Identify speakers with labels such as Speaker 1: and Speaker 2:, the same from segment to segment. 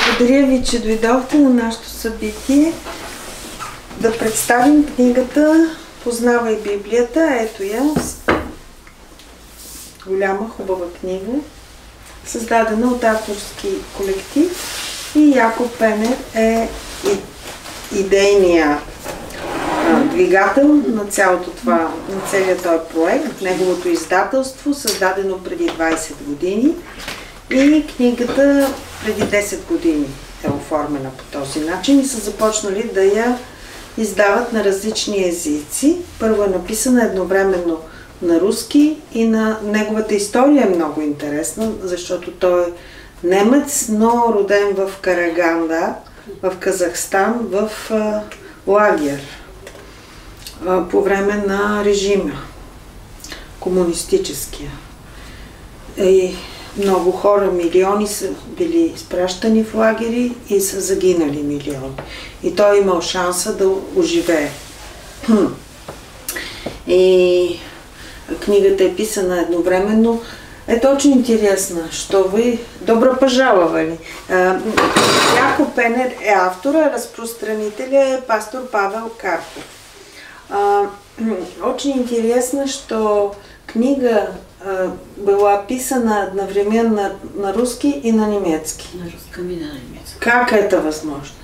Speaker 1: Благодаря ви, че дойдохте на нашето събитие да представим книгата "Познавай Библията". Ето я. Голяма, хубава книга, създадена от авторски колектив, и Якоб Пенер е идейния двигател на цялото това, на целият този проект. Неговото издателство, създадено преди 20 години, и книгата преди 10 години е оформена по този начин и са започнали да я издават на различни езици. Първо е написана едновременно на руски и на неговата история е много интересна, защото той е немец, но роден в Караганда, в Казахстан, в лагер по време на режима комунистическия. И много хора, милиони са били изпращани в лагери и са загинали милиони. И той имал шанса да оживее. И книгата е писана едновременно. Ето очень интересно, что вы... Добро пожаловали. Якоб Пенер е автора, разпространителя е пастор Павел Карпов. Очень интересно, что книга была писана одновременно на русский и на немецкий.
Speaker 2: На русском и на немецком.
Speaker 1: Как это возможно?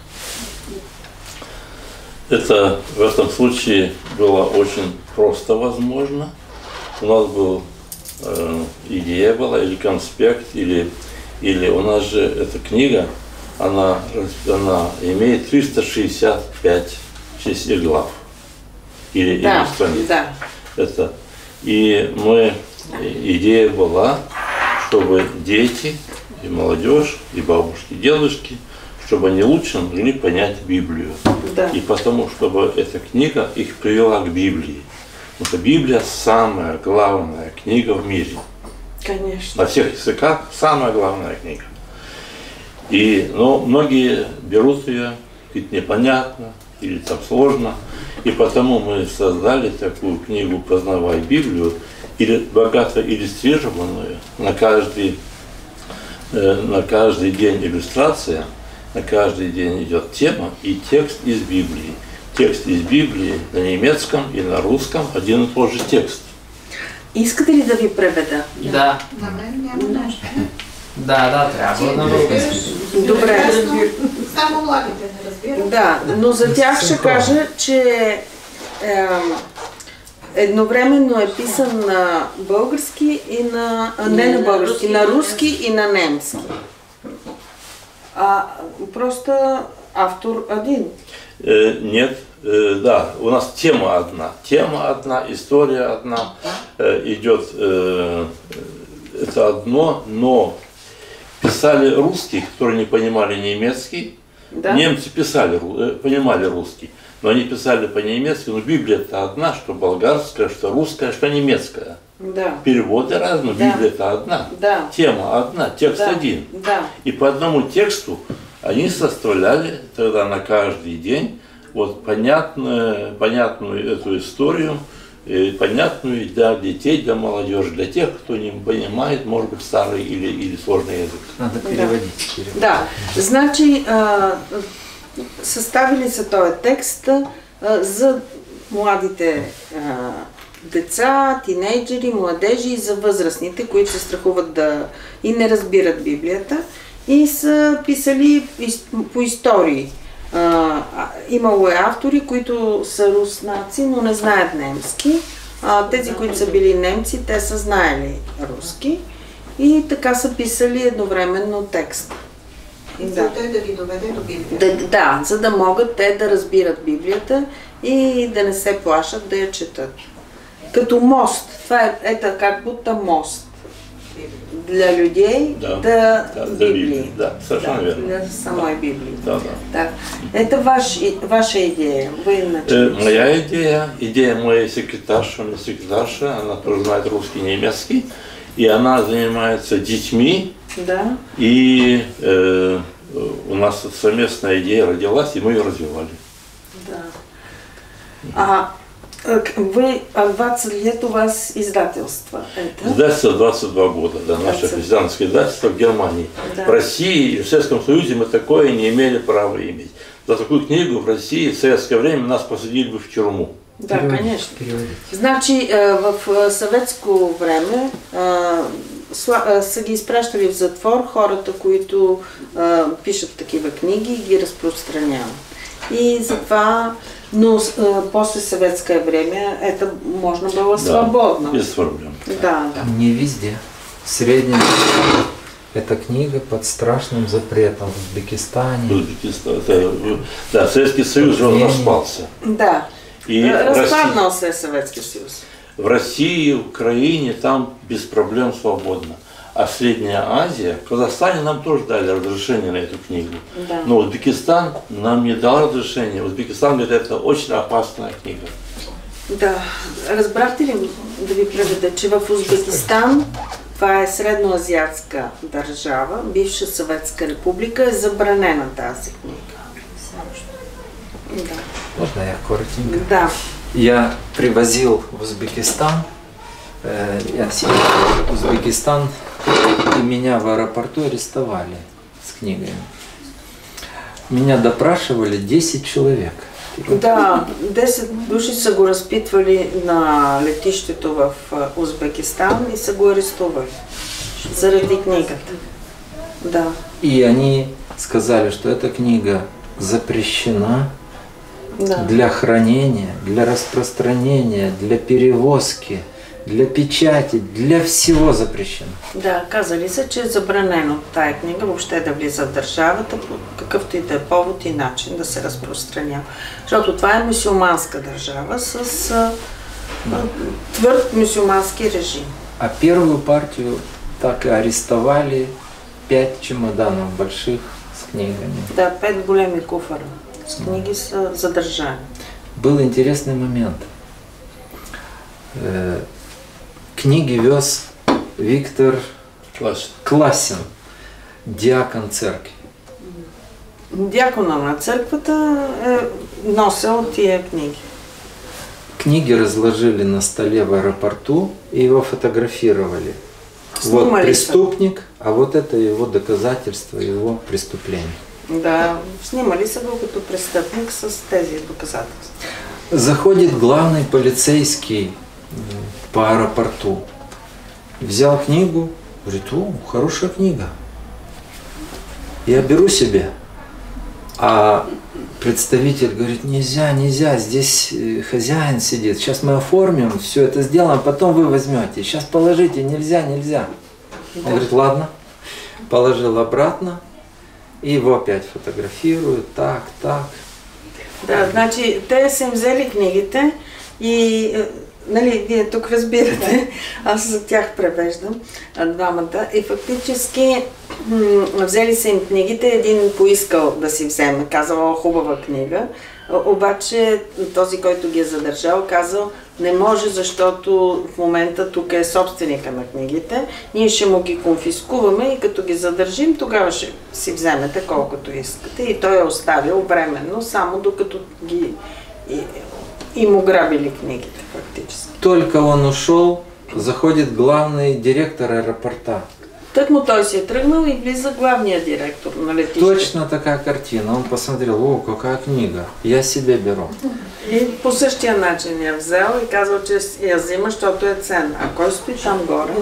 Speaker 3: Это в этом случае было очень просто возможно. У нас был идея была, или конспект, или у нас же эта книга, она имеет 365 глав. Или страниц.
Speaker 1: Да.
Speaker 3: Это. И идея была, чтобы дети, и молодежь, и бабушки, и дедушки, чтобы они лучше могли понять Библию.
Speaker 1: Да.
Speaker 3: И потому, чтобы эта книга их привела к Библии. Потому что Библия самая главная книга в мире.
Speaker 1: Конечно.
Speaker 3: На всех языках самая главная книга. Но многие берут ее, ведь непонятно или там сложно. И потому мы создали такую книгу «Познавай Библию», или богато иллюстрированную, на каждый день иллюстрация, на каждый день идет тема и текст из Библии. Текст из Библии на немецком и на русском один и тот же текст.
Speaker 1: Искате ли да ви преведа?
Speaker 2: Да. Да, трябва на български.
Speaker 1: Добре.
Speaker 4: Само младите не разбират.
Speaker 1: Да, но за тях ще кажа, че едновременно е писан на български и на... Не на български, на руски и на немски. Просто автор один.
Speaker 3: Нет, да, у нас тема одна, история одна, идет, это одно, но писали русские, которые не понимали немецкий, да? Немцы понимали русский, но они писали по-немецки, но Библия-то одна, что болгарская, что русская, что немецкая.
Speaker 1: Да.
Speaker 3: Переводы разные,
Speaker 1: да.
Speaker 3: Библия-то одна,
Speaker 1: да.
Speaker 3: Тема одна, текст один.
Speaker 1: Да.
Speaker 3: И по одному тексту они составляли тогда на каждый день вот понятную эту историю, понятную для детей, для молодежи, для тех, кто не понимает, может быть, старый или сложный язык.
Speaker 2: Надо переводить.
Speaker 1: Да, значи съставили са този текст за младите деца, тинейджери, младежи и за възрастните, които се страхуват и не разбират Библията, и са писали по истории. Имало е автори, които са руснаци, но не знаят немски. Тези, които са били немци, те са знаели руски и така са писали едновременно текст.
Speaker 4: Целта е да ги доведе до Библията.
Speaker 1: Да, за да могат те да разбират Библията и да не се плашат да я четат. Като мост. Това е как будто мост. Для людей до Библии.
Speaker 3: Да, совершенно верно.
Speaker 1: Для самой Библии.
Speaker 3: Да.
Speaker 1: Это ваша идея.
Speaker 3: Моя идея моей секретарша, она тоже знает русский и немецкий, и она занимается детьми.
Speaker 1: Да.
Speaker 3: И у нас совместная идея родилась, и мы ее развивали.
Speaker 1: Да. Вы 20 лет у вас издательство, это?
Speaker 3: Издательство 22 года, да, наше христианское издательство в Германии.
Speaker 1: Да.
Speaker 3: В России и в Советском Союзе мы такое не имели права иметь. За такую книгу в России в советское время нас посадили бы в тюрьму.
Speaker 1: Да, конечно. Значи в съветско време са ги изпращали в затвор хората, които пишат такива книги и ги разпространяват. И затова, но после советское время это можно было свободно.
Speaker 3: Без проблем.
Speaker 1: Да, да.
Speaker 2: Не везде. В среднем эта книга под страшным запретом в Узбекистане.
Speaker 3: Да, Советский Союз уже распался.
Speaker 1: Да.
Speaker 3: И
Speaker 1: распадался Советский Союз.
Speaker 3: В России, в Украине там без проблем свободно. А Средняя Азия, в Казахстане нам тоже дали разрешение на эту книгу.
Speaker 1: Да.
Speaker 3: Но Узбекистан нам не дал разрешения. Узбекистан говорит, это очень опасная книга.
Speaker 1: Да. Разбрахте ли да ви преведа, че в Узбекистан, това е средноазиатска държава, бивша Съветска република, е забранена тази книга. Да.
Speaker 2: Можно я коротенько?
Speaker 1: Да.
Speaker 2: Я привозил в Узбекистан, я сидел в Узбекистан, и меня в аэропорту арестовали с книгами. Меня допрашивали 10 человек.
Speaker 1: Да, 10 души са го разпитвали на летището в Узбекистан и са го арестували заради книгата. Да.
Speaker 2: И они сказали, что эта книга запрещена для хранения, для распространения, для перевозки, для печати, для всего запрещено.
Speaker 1: Да, казали се, че е забранено тая книга въобще да влиза в държавата по какъвто и да е повод и начин да се разпространява. Защото това е мюсюлманска държава с твърд мюсюлмански режим.
Speaker 2: А первую партию так и арестовали 5 чемоданов больших с книгами.
Speaker 1: Да, 5 големи куфара с книги са задържани.
Speaker 2: Был интересный момент. Книги вез Виктор Класин, диакон церкви.
Speaker 1: Дякона на църквата е носил тия книги.
Speaker 2: Книги разложили на столе в аэропорту и его фотографировали. Вот преступник, а вот это его доказательство его преступления.
Speaker 1: Да, снимали са го като престъпник с тези доказателства.
Speaker 2: Заходит главный полицейский по аэропорту, взял книгу, говорит, о, хорошая книга. Я беру себе. А представитель говорит, нельзя, нельзя, здесь хозяин сидит, сейчас мы оформим, все это сделаем, потом вы возьмете, сейчас положите, нельзя, нельзя. Он говорит, ладно, положил обратно, и его опять фотографируют, так, так.
Speaker 1: Да, значи, те са им взели книгите и, нали, вие тук разбирате, аз за тях превеждам двамата и фактически взели са им книгите, един поискал да си вземе, казал, хубава книга, обаче този, който ги е задържал, казал, не може, защото в момента тук е собственика на книгите, ние ще му ги конфискуваме и като ги задържим, тогава ще си вземете колкото искате. И той е оставил временно, само докато ги им ограбили книгите фактически.
Speaker 2: Только он ушел, заходит главный директор аэропорта.
Speaker 1: Тъкмо той си е тръгнал и влиза главният директор на летището.
Speaker 2: Точно такая картина. Он посмотрел, о, какая книга, я себе беру.
Speaker 1: И по същия начин я взел и казал, че я взима, защото е ценна. А кой стои там горе?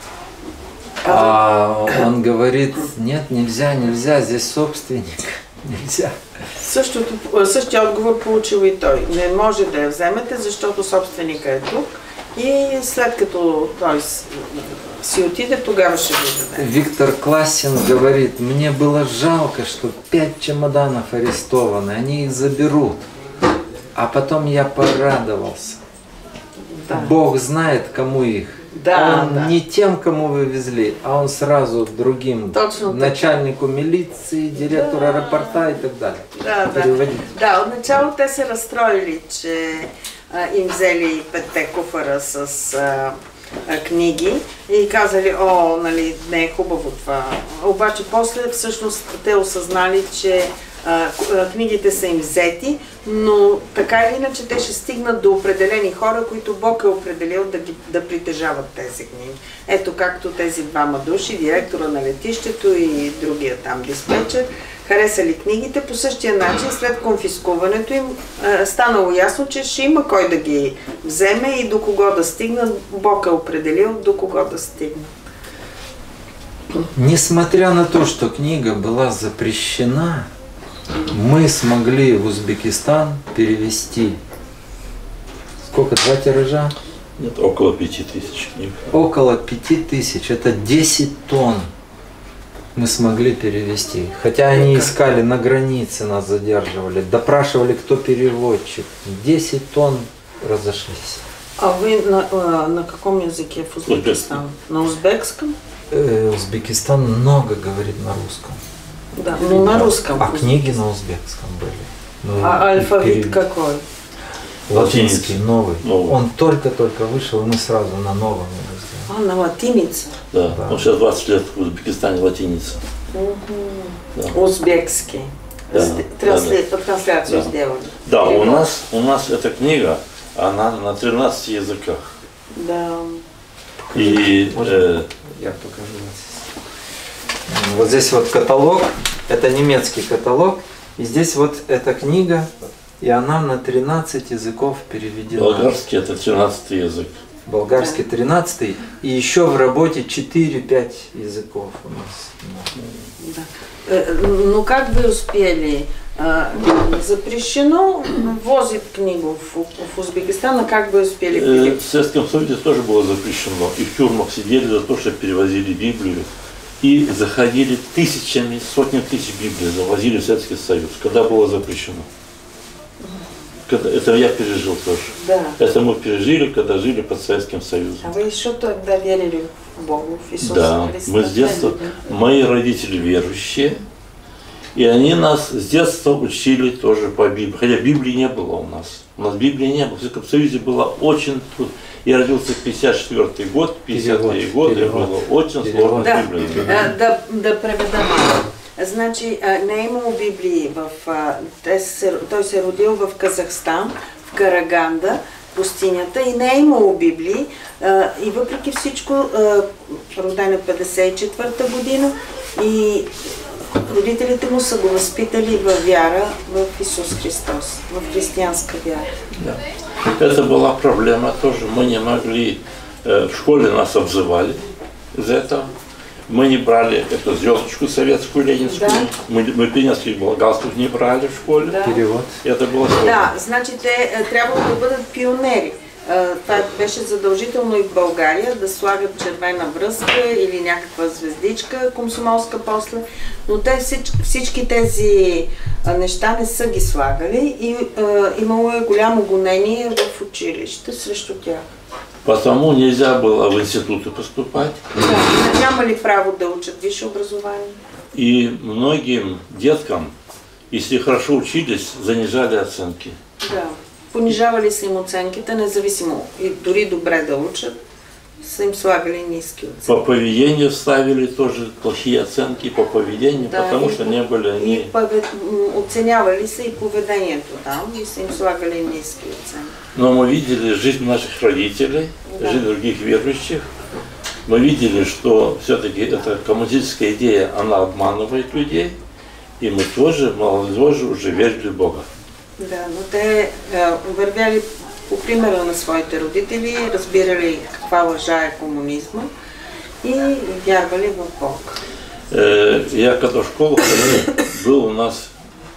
Speaker 2: А он говорит, нет, нельзя, нельзя, здесь собственник, нельзя.
Speaker 1: Същия отговор получил и той. Не може да я вземете, защото собственика е тук. И след като той си отиде, тогава ще ви даде.
Speaker 2: Виктор Класин говорит, мне было жалко, что 5 чемоданов арестованы, они их заберут. А потом я порадовался.
Speaker 1: Да.
Speaker 2: Бог знает, кому их.
Speaker 1: Да,
Speaker 2: он
Speaker 1: да.
Speaker 2: не тем, кому вы везли, а он сразу другим, начальнику милиции, директору аэропорта и так далее.
Speaker 1: Да, да. Да, отначало те се разстроили, че им взели 5 куфара с книги и казали, о, нали, не е хубаво това. Обаче после всъщност те осъзнали, че книгите са им взети, но така или иначе те ще стигнат до определени хора, които Бог е определил да притежават тези книги. Ето както тези двама души, директора на летището и другия там диспетчер, харесали книгите, по същия начин след конфискуването им станало ясно, че ще има кой да ги вземе и до кого да стигнат. Бог е определил до кого да стигнат.
Speaker 2: Несмотря на то, что книга была запрещена, мы смогли в Узбекистан перевести сколько, 2 тиража?
Speaker 3: Нет, около 5000 книг.
Speaker 2: Около 5000, это 10 тонн мы смогли перевести. Хотя они искали на границе, нас задерживали, допрашивали, кто переводчик. 10 тонн разошлись.
Speaker 1: А вы на каком языке в Узбекистане? На узбекском?
Speaker 2: Узбекистан много говорит на русском.
Speaker 1: Да, ну на русском.
Speaker 2: А книги на узбекском были.
Speaker 1: А алфавит какой?
Speaker 2: Латинский, новый. Он только-только вышел, и мы сразу на новом его сделали.
Speaker 1: А, на латинице?
Speaker 3: Да, он сейчас 20 лет в Узбекистане латиница.
Speaker 1: Да. Узбекский.
Speaker 3: Да.
Speaker 1: Трансляцию сделали.
Speaker 3: Да, у нас эта книга, она на 13 языках.
Speaker 1: Да.
Speaker 3: И
Speaker 2: я покажу вас. Вот здесь вот каталог, это немецкий каталог, и здесь вот эта книга, и она на 13 языков переведена.
Speaker 3: Болгарский это 13 язык.
Speaker 2: Болгарский 13, и еще в работе 4-5 языков у нас.
Speaker 1: Да. Ну как вы успели? Запрещено возить книгу в Узбекистан, а как вы успели перевести?
Speaker 3: В Советском Союзе тоже было запрещено. И в тюрьмах сидели за то, что перевозили Библию. И заходили тысячами, сотни тысяч Библий завозили в Советский Союз, когда было запрещено. Это я пережил тоже.
Speaker 1: Да.
Speaker 3: Это мы пережили, когда жили под Советским Союзом.
Speaker 1: А вы еще тогда верили в Бога, в Иисуса
Speaker 3: Да,
Speaker 1: Христа?
Speaker 3: мы с детства, мои родители верующие, и они нас с детства учили тоже по Библии. Хотя Библии не было у нас. У нас Библии не было. В Советском Союзе было очень трудно. Я родился в 54-й год, 50-е годы, было очень сложно с Библией.
Speaker 1: Да преведам. Значи не е имало Библии. Той се родил в Казахстан, в Караганда, пустинята, и не е имало Библии. И въпреки всичко, роден е 54-та година, и родителите му са го възпитали във вяра в Исус Христос, в християнска вяра.
Speaker 3: Да. Это была проблема тоже. Мы не могли, в школе нас обзывали из этого. Мы не брали эту звездочку советскую, ленинскую. Да. Мы пионерских галстук не брали в школе.
Speaker 1: Да.
Speaker 2: Перевод.
Speaker 3: Это было сложно.
Speaker 1: Да, значи те трябвало да бъдат пионери. Това беше задължително и в България, да слагат червена връзка или някаква звездичка комсомолска после. Но те всички тези неща не са ги слагали и имало е голямо гонение в училище срещу тях.
Speaker 3: Потому нельзя было в институты поступать.
Speaker 1: Да, няма ли право да учат висше образование?
Speaker 3: И многим деткам, если хорошо учились, занижали оценки.
Speaker 1: Да. Понижавали са им оценките, независимо и дори добре да учат, са им слагали ниски оценки.
Speaker 3: По поведению ставили тоже плохие оценки по поведению, да, потому что не были они...
Speaker 1: И оценявали се и поведението там, и са им слагали ниски оценки.
Speaker 3: Но мы видели жизнь наших родителей, да, жизнь других верующих. Мы видели, что все-таки эта коммунистическая идея, она обманывает людей, и мы тоже, молодежи, уже верили в Бога.
Speaker 1: Да, но те вървяли по примера на своите родители, разбирали каква лъжа е комунизма и вярвали в Бог.
Speaker 3: Я когда в школу ходил, был у нас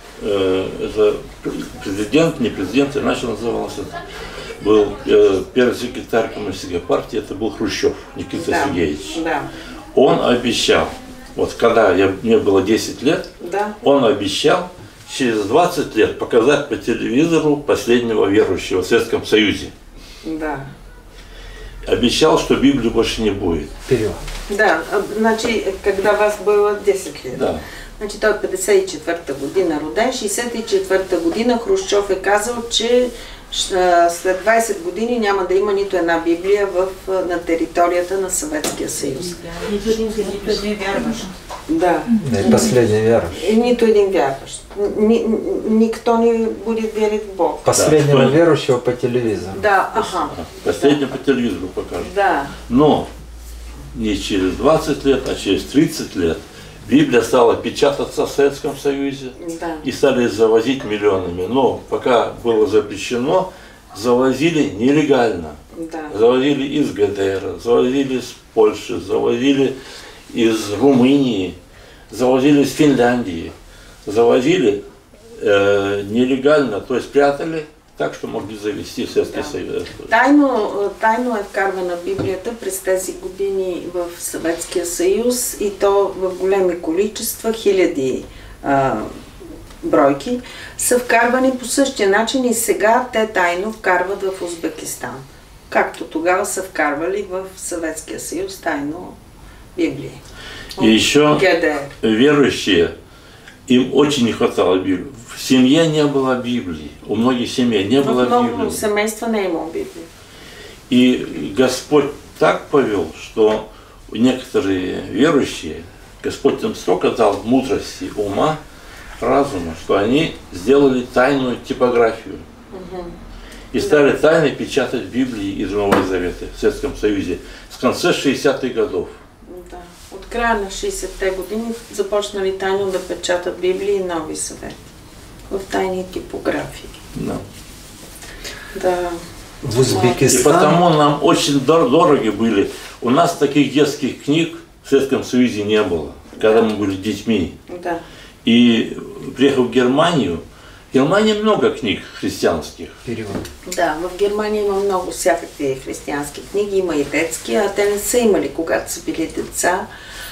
Speaker 3: это президент, не президент, иначе назывался, был первый секретарь коммунистической партии, это был Хрущев, Никита Сергеевич.
Speaker 1: Да.
Speaker 3: Он обещал, вот когда мне было 10 лет,
Speaker 1: да,
Speaker 3: он обещал через 20 лет показать по телевизору последнего верующего в Советском Союзе.
Speaker 1: Да.
Speaker 3: Обещал, что Библии больше не будет.
Speaker 2: Вперед.
Speaker 1: Да, значи, когда вас было 10 лет.
Speaker 3: Да.
Speaker 1: Значи, той 54-та година роден, 64-та година Хрущов е казал, че след 20 години няма да има нито една Библия на територията на Съветския съюз. Да.
Speaker 2: И последний верующий.
Speaker 1: И нито един вярващ. Никто не будет верить в Бог.
Speaker 2: Последнего
Speaker 3: Да.
Speaker 2: верующего по телевизору.
Speaker 1: Да, ага.
Speaker 3: Последнее по телевизору покажут.
Speaker 1: Да.
Speaker 3: Но не через 20 лет, а через 30 лет Библия стала печататься в Советском Союзе
Speaker 1: Да.
Speaker 3: и стали завозить миллионами. Но пока было запрещено, завозили нелегально.
Speaker 1: Да.
Speaker 3: Завозили из ГДР, завозили из Польши, завозили из Румынии, завозили из Финляндии. Завозили нелегально, то есть прятали так, что могли завести в Советския Съюз.
Speaker 1: Тайно е вкарвана Библията през тези години в Съветския съюз и то в големи количества, хиляди бройки, са вкарвани по същия начин и сега те тайно вкарват в Узбекистан. Както тогава са вкарвали в Съветския съюз тайно Библии.
Speaker 3: И еще
Speaker 1: ГДР.
Speaker 3: верующие, им очень не хватало Библии. В семье не было Библии, у многих семей не было
Speaker 1: В много
Speaker 3: Библии.
Speaker 1: семейства не е имало Библия.
Speaker 3: И Господь так повел, что некоторые верующие, Господь им столько дал мудрости, ума, разума, что они сделали тайную типографию. И стали тайно печатать Библии из Нового Завета в Советском Союзе с конца 60-х годов.
Speaker 1: Да. От края на 60-те години започнали тайно да печатат Библии и Нови Завети в тайни типографии.
Speaker 3: Да.
Speaker 1: Да.
Speaker 2: В
Speaker 3: И
Speaker 2: Узбекистан.
Speaker 3: потому нам очень дороги были. У нас таких детских книг в Советском Союзе не было, когда мы были детьми.
Speaker 1: Да.
Speaker 3: И приехав в Германии много книг христианских.
Speaker 2: Перевод.
Speaker 1: Да, в Германия има много всякакви християнски книги, има и детски, а те не са имали, когато са били деца.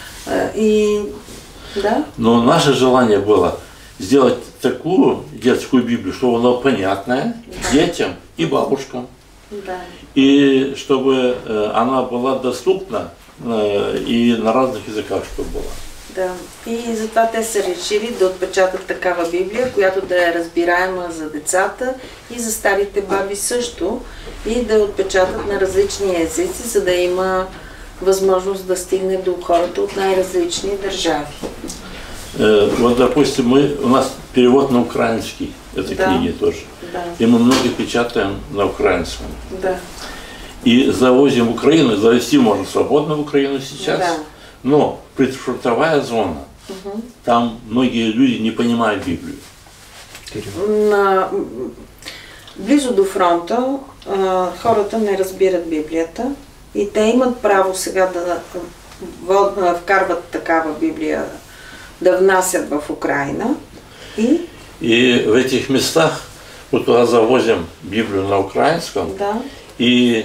Speaker 1: И да.
Speaker 3: Но наше желание было сделать такую детскую Библию, чтобы она была понятная детям и бабушкам.
Speaker 1: Да.
Speaker 3: И чтобы она была доступна и на разных языках, чтобы была.
Speaker 1: Да. И затова те са решили да отпечатат такава Библия, която да е разбираема за децата и за старите баби също, и да отпечатат на различни езици, за да има възможност да стигне до хората от най-различни държави.
Speaker 3: Вот, допустим, у нас перевод на украинский этой книги тоже.
Speaker 1: Да.
Speaker 3: И мы много печатаем на украинском.
Speaker 1: Да.
Speaker 3: И завозим в Украину, завести можно свободно в Украину сейчас.
Speaker 1: Да.
Speaker 3: Но предфронтовая зона, там многие люди не понимают Библию.
Speaker 1: Близо до фронта хората не разбират Библията и те имат право сега да вкарват такава Библия, да внасят в Украина.
Speaker 3: И в этих местах вот туда завозим Библию на украинском,
Speaker 1: Да.
Speaker 3: и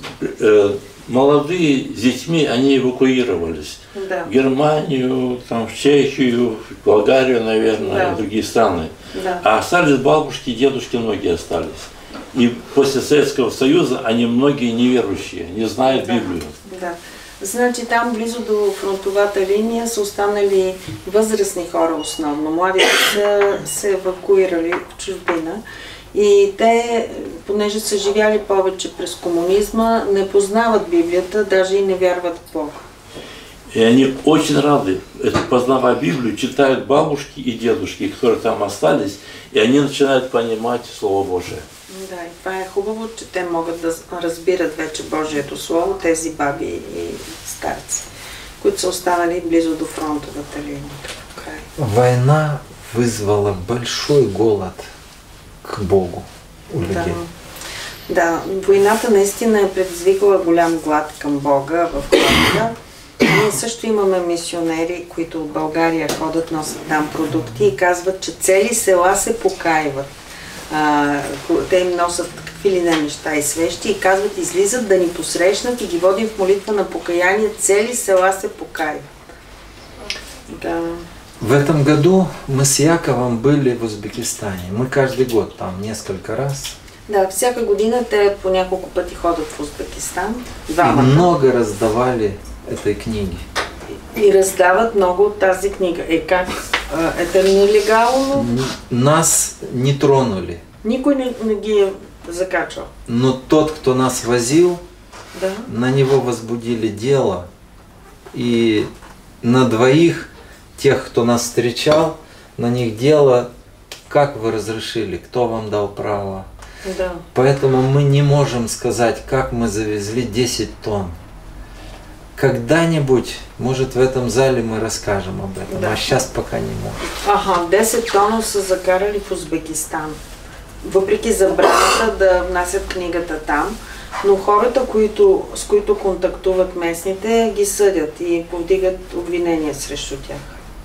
Speaker 3: молодые с детьми, они эвакуировались
Speaker 1: Да.
Speaker 3: в Германию, там, в Чехию, в Болгарию, наверное,
Speaker 1: Да.
Speaker 3: и другие страны.
Speaker 1: Да.
Speaker 3: А остались бабушки, дедушки, многие остались. И после Советского Союза они многие неверующие, не знают Библию.
Speaker 1: Да. Значи там близо до фронтовата линия са останали възрастни хора основно. Младите са се евакуирали в чужбина и те, понеже са живяли повече през комунизма, не познават Библията, даже и не вярват в Бога.
Speaker 3: И они очень рады, познавая Библию, читают бабушки и дедушки, которые там остались, и они начинают понимать Слово Божие.
Speaker 1: Да, и това е хубаво, че те могат да разбират вече Божието Слово, тези баби и старци, които са останали близо до фронтовата линия.
Speaker 2: Война вызвала большой голод к Богу у людей.
Speaker 1: Да, войната наистина е предизвикала голям глад към Бога в хората. Ние също имаме мисионери, които от България ходят, носят там продукти и казват, че цели села се покайват. Те им носят какви ли не неща и свещи и казват, излизат да ни посрещнат и ги водим в молитва на покаяние, цели села се покайват. Да.
Speaker 2: В этом году мы с Яковом были в Узбекистане. Мы каждый год там несколько раз.
Speaker 1: Да, всяка година те по няколко пъти ходят в Узбекистан.
Speaker 2: И
Speaker 1: Двамата.
Speaker 2: много раздавали этой книги.
Speaker 1: И раздават много от тази книга. Как? Это нелегално?
Speaker 2: Нас не тронули.
Speaker 1: Никой не ги е закачал.
Speaker 2: Но тот, кто нас возил,
Speaker 1: Да.
Speaker 2: на него возбудили дело. И на двоих тех, кто нас встречал, на них дело, как вы разрешили, кто вам дал право.
Speaker 1: Да.
Speaker 2: Поэтому мы не можем сказать, как мы завезли 10 тонн. Когда-нибудь, может, в этом зале мы расскажем об этом,
Speaker 1: Да.
Speaker 2: а сейчас пока не можем.
Speaker 1: Ага, 10 тона са закарали в Узбекистан. Въпреки забраната да внасят книгата там, но хората, с които контактуват местните, ги съдят и повдигат обвинения срещу тях.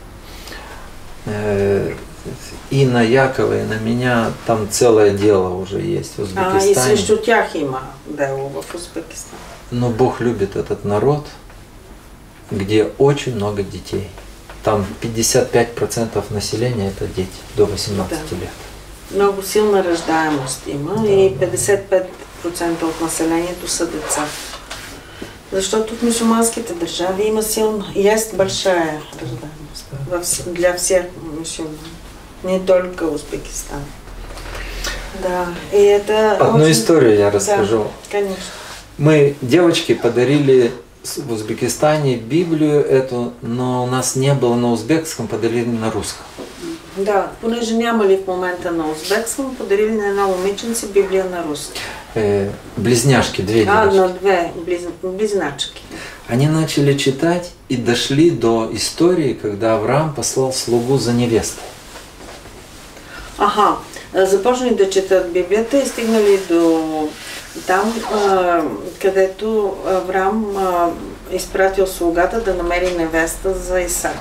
Speaker 2: И на Якова, и на меня там целое дело уже есть в
Speaker 1: И
Speaker 2: Узбекистане.
Speaker 1: срещу тях има дело в Узбекистан.
Speaker 2: Но Бог любит этот народ, где очень много детей. Там 55% населения это дети до 18
Speaker 1: Да.
Speaker 2: лет.
Speaker 1: Много силна раждаемост има и 55% от населението са деца. Защото в мюсюлманските държави има силна, есть большая раждаемост для всех мюсюлман, не только Узбекистан. Да, и это
Speaker 2: Одну
Speaker 1: очень...
Speaker 2: историю я расскажу.
Speaker 1: Да, конечно.
Speaker 2: Мы девочке подарили в Узбекистане Библию эту, но у нас не было на узбекском, подарили на русском.
Speaker 1: Да, понеже нямали в момента на узбекском, подарили на една момиченце Библия на руски.
Speaker 2: Близняшки, две девочки.
Speaker 1: На две близначки.
Speaker 2: Они начали читать и дошли до истории, когда Авраам послал слугу за невестой.
Speaker 1: Аха, започнали да четат Библията и стигнали до там, където Авраам изпратил слугата да намери невеста за Исак.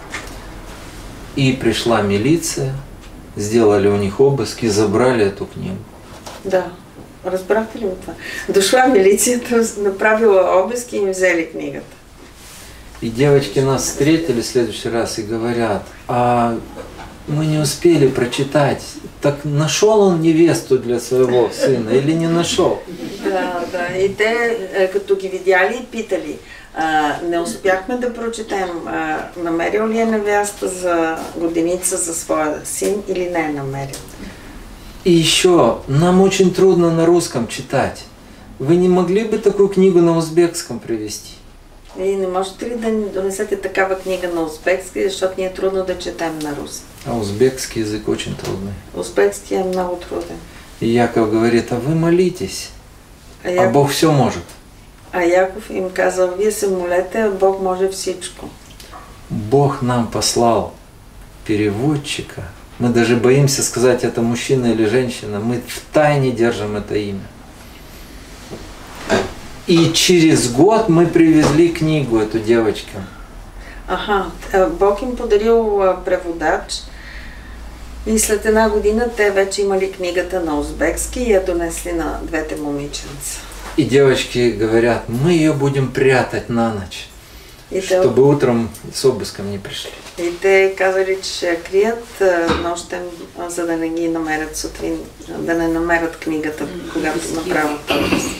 Speaker 2: И пришла милиция, сделали у них обыск и забрали эту книгу.
Speaker 1: Да, разбрахте ли го това? Дошла милицията, направила обиск и им взели книгата.
Speaker 2: И девочки нас встретили в следующий раз и говорят, а мы не успели прочитать, так нашел он невесту для своего сына или не нашел?
Speaker 1: Да, да. И те, като ги видяли, питали, не успяхме да прочетем, намерил ли е невеста за годеница за своя син или не е намерил.
Speaker 2: И еще, нам очень трудно на русском читать. Вы не могли бы такую книгу на узбекском привезти?
Speaker 1: И не можете ли да ни донесете такава книга на узбекски, защото ни е трудно да четем на руски?
Speaker 2: А узбекский язык очень трудный.
Speaker 1: Узбекски е много труден.
Speaker 2: И Яков говорит, а вы молитесь, а Бог все может.
Speaker 1: А Яков им казал, вие се молете, а Бог може всичко.
Speaker 2: Бог нам послал переводчика. Мы даже боимся сказать, это мужчина или женщина. Мы втайне держим это имя. И через год мы привезли книгу эту девочкам.
Speaker 1: Аха, Бог им подарил преводач и след една година те вече имали книгата на узбекски и я донесли на двете момиченца.
Speaker 2: И девочки говорят, мы ее будем прятать на ночь,
Speaker 1: И
Speaker 2: чтобы утром с обыском не пришли.
Speaker 1: И те казали, че ще крият нощем, за да не ги намерят сутрин, да не намерят книгата, когато направят обиск.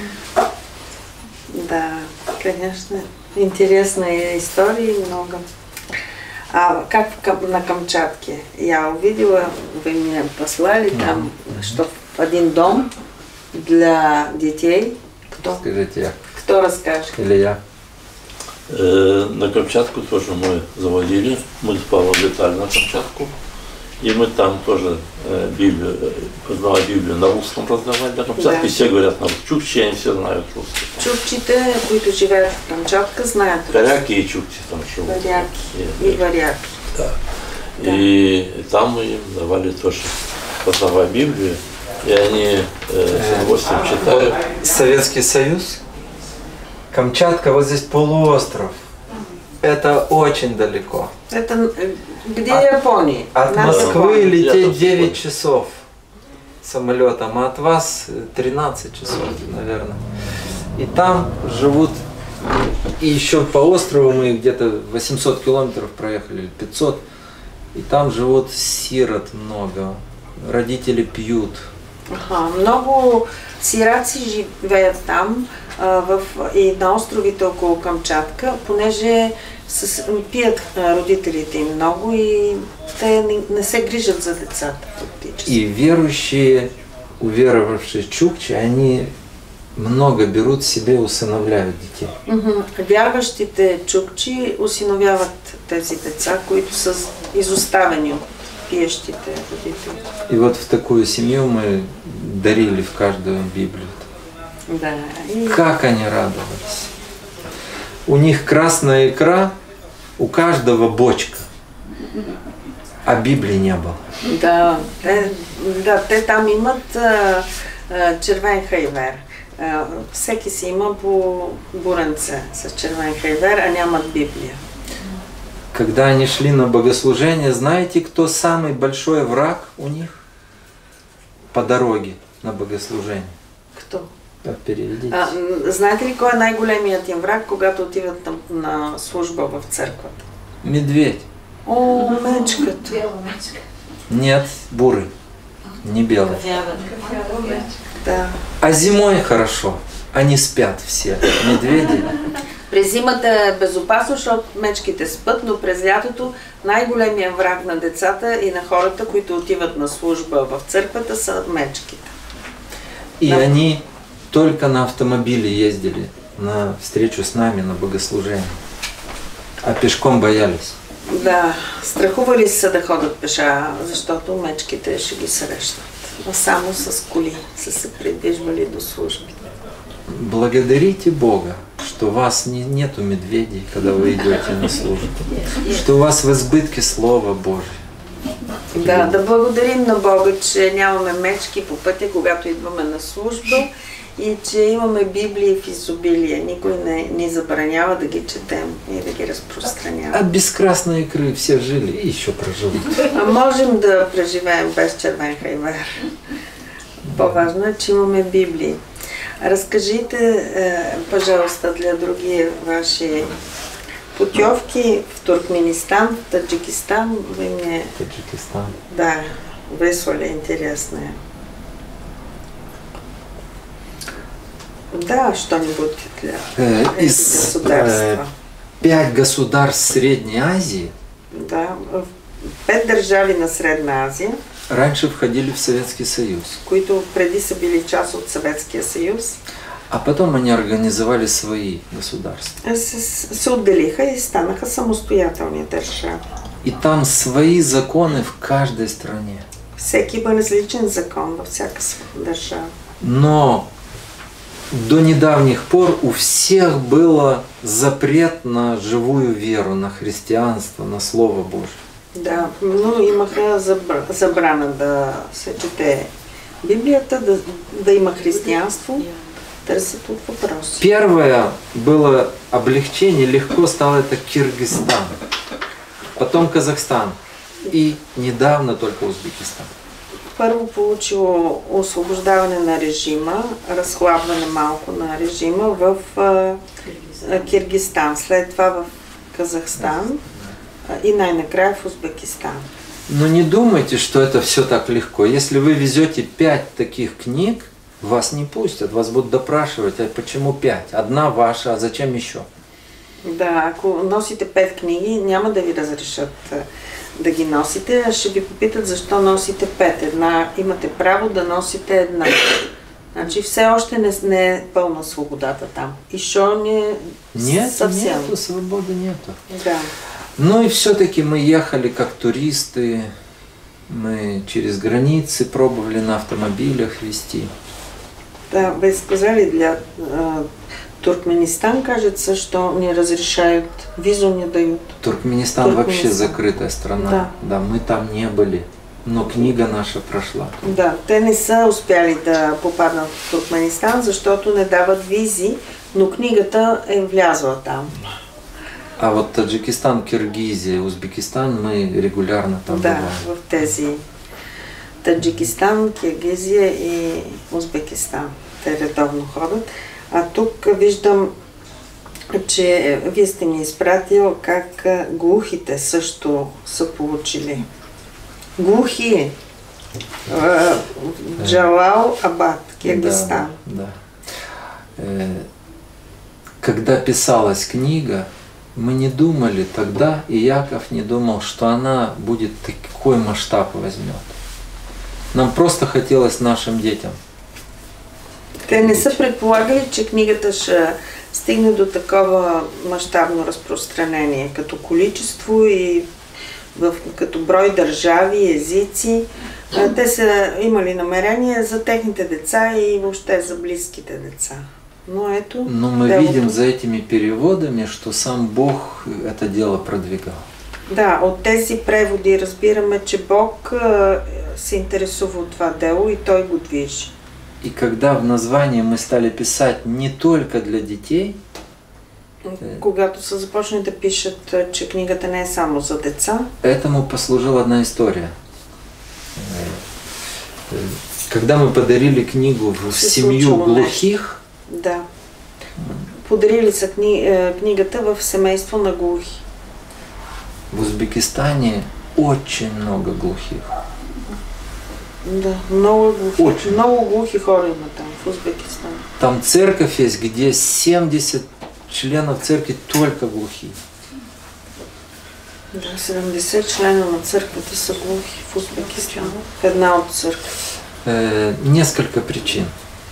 Speaker 1: Да, конечно. Интересна е история и много. А как на Камчатке? Я увидела, вы меня послали там, что в один дом для детей. Кто?
Speaker 2: Скажите я.
Speaker 1: Кто расскажет?
Speaker 2: Или я.
Speaker 3: На Камчатку тоже мы заводили. Мы с Павлом летали на Камчатку. И мы там тоже Библию на русском раздавали. На Камчатке
Speaker 1: Да.
Speaker 3: все говорят на русском. Чукчи, они все знают русский.
Speaker 1: Чукчите, които живеят в Камчатка, знаят руски.
Speaker 3: Коряки и чукчи там живут.
Speaker 1: Варяки и варяки.
Speaker 3: Да.
Speaker 1: Да.
Speaker 3: И там мы им давали тоже познавать Библию. И они с удовольствием читают.
Speaker 2: Советский Союз, Камчатка, вот здесь полуостров. Это очень далеко.
Speaker 1: Это где Япония?
Speaker 2: От
Speaker 1: Над
Speaker 2: Москвы
Speaker 1: Японией.
Speaker 2: лететь 9 часов самолетом, а от вас 13 часов, наверное. И там живут, и еще по острову мы где-то 800 километров проехали, или 500, и там живут сирот много, родители пьют.
Speaker 1: Аха, много сираци живеят там и на островите около Камчатка, понеже пият родителите им много и те не се грижат за децата фактически.
Speaker 2: И верующие, уверовавшие чукчи, они много берут себе и усыновляют детей.
Speaker 1: Вярващите чукчи усиновяват тези деца, които са изоставени от пиещите родители.
Speaker 2: И вот в такую семью мы дарили в каждую Библию.
Speaker 1: Да. И...
Speaker 2: Как они радовались. У них красная икра, у каждого бочка, а Библии не было.
Speaker 1: Да, те там имат червен хайвер. Всеки си има по буренце с червен хайвер, а нямат Библия.
Speaker 2: Когда они шли на богослужение, знаете, кто самый большой враг у них по дороге на богослужение?
Speaker 1: Кто?
Speaker 2: Так, переведите.
Speaker 1: Знаете ли кой е най-големият им враг, когато отиват на служба в църквата?
Speaker 2: Медведь.
Speaker 1: О, мечката.
Speaker 2: Нет, бурый, не белый.
Speaker 1: Да.
Speaker 2: А зимой хорошо, они спят все, медведи.
Speaker 1: През зимата е безопасно, защото мечките спят, но през лятото най-големият враг на децата и на хората, които отиват на служба в църквата, са мечките.
Speaker 2: И они только на автомобиле ездили на встречу с нами, на богослужение. А пешком боялись.
Speaker 1: Да, страхували са да ходят пеша, защото мечките ще ги срещат. Но само с коли са се придвижвали до службите.
Speaker 2: Благодарите Бога, что у вас нету медведей, когда вы идете на службу. Что у вас в избытке Слова Божие.
Speaker 1: Да, да благодарим на Бога, че нямаме мечки по пътя, когато идваме на служба и че имаме Библии в изобилие. Никой не ни забранява да ги четем и да ги разпространяваме.
Speaker 2: А без красной икры все жили и еще проживут.
Speaker 1: А можем да преживеем без червен хайвер. По-важно е, че имаме Библии. Разкажите, пожалуйста, для другие ваши путевки в Туркменистан, в Таджикистан. Вы мне...
Speaker 2: Таджикистан.
Speaker 1: Да, выслали интересное. Да, что-нибудь для
Speaker 2: из
Speaker 1: государства.
Speaker 2: 5 государств Средней Азии.
Speaker 1: Да, 5 държави на Средна Азия.
Speaker 2: Раньше входили в Советский Союз.
Speaker 1: Които преди са били част от Съветския съюз.
Speaker 2: А потом они организовали свои государства.
Speaker 1: Се отделиха и станаха самостоятелни държави.
Speaker 2: И там свои законы в каждой стране.
Speaker 1: Всеки има различен закон във всяка държава.
Speaker 2: Но до недавних пор у всех был запрет на живую веру, на христианство, на Слово Божие.
Speaker 1: Да, но имаха забрана да се чете Библията, да има християнство. Търсят тут въпроси.
Speaker 2: Первое было облегчение, легко стало это Киргизстан, потом Казахстан и недавно только Узбекистан.
Speaker 1: Първо получило освобождаване на режима, разхлабване малко на режима в Киргизстан, след това в Казахстан и най-накрая в Узбекистан.
Speaker 2: Но не думайте, что это все так легко. Если вы везете 5 таких книг, вас не пустят, вас будут допрашивать, а почему 5? Одна ваша, а зачем еще?
Speaker 1: Да, ако носите 5 книги, няма да ви разрешат да ги носите, а ще ви попитат защо носите 5. Имате право да носите една. Значи все още не е пълна свободата там. И шо не съвсем.
Speaker 2: Нету, свободы нету.
Speaker 1: Да.
Speaker 2: Ну и все-таки мы ехали как туристы, мы через границы пробовали на автомобилях везти.
Speaker 1: Да, вы сказали, для Туркменистан, кажется, что не разрешают, визу не дают.
Speaker 2: Туркменистан вообще закрытая страна.
Speaker 1: Да.
Speaker 2: Да, мы там не были, но книга наша прошла.
Speaker 1: Да, те не са успяли да попаднат в Туркменистан, защото не дават визи, но книгата е влязла там.
Speaker 2: А вот Таджикистан, Киргизия, Узбекистан мы регулярно там
Speaker 1: да,
Speaker 2: бываем.
Speaker 1: в тези Таджикистан, Киргизия и Узбекистан. Те редовно ходят. А тук виждам, че вие сте ми изпратил как глухите също са получили. Глухи в Джалал Абад, Киргизстан.
Speaker 2: Да. Когда писалась книга, мы не думали тогда, и Яков не думал, что она будет такой масштаб возьмет. Нам просто хотелось нашим детям
Speaker 1: Те не са
Speaker 2: видите.
Speaker 1: предполагали, че книгата ще стигне до такова мащабно разпространение, като количество и като брой държави, езици. Те са имали намерение за техните деца и въобще за близките деца. Но ето,
Speaker 2: Но мы видим за этими переводами, что сам Бог это дело продвигал.
Speaker 1: Да, от тези преводи разбираме, че Бог се интересува от това дело и Той го движи.
Speaker 2: И когда в названии мы стали писать не только для детей,
Speaker 1: Когато са започнали да пишат, че книгата не е само за деца,
Speaker 2: этому послужила одна история. Когда мы подарили книгу в семью глухих,
Speaker 1: да, подарили са книгата в семейство на глухи.
Speaker 2: в Узбекистане очень много глухих.
Speaker 1: Да, много глухи,
Speaker 2: Очень.
Speaker 1: много глухи хора има там, в Узбекистан.
Speaker 2: Там церковь есть, где 70 членов церкви только глухие.
Speaker 1: Да, 70 члена на църквата са глухи в Узбекистан. В една от църкви.
Speaker 2: Несколько причин.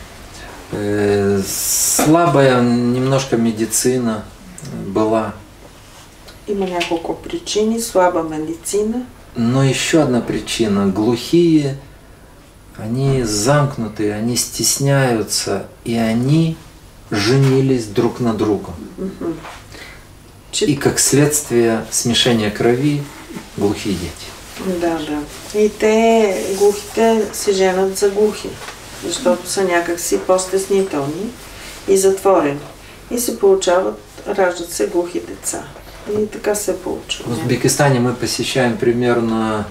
Speaker 2: Слабая немножко медицина была.
Speaker 1: Има няколко причини, слаба медицина.
Speaker 2: Но еще одна причина. Глухие, они замкнутые, они стесняются, и они женились друг на другом. И как следствие смешения крови глухие дети.
Speaker 1: Да, да. И те, глухите, се женят за глухи, защото са някакси по-стеснителни и затворени. И се получават, раждат се глухи деца. И така се получва.
Speaker 2: В Узбекистане мы посещаем примерно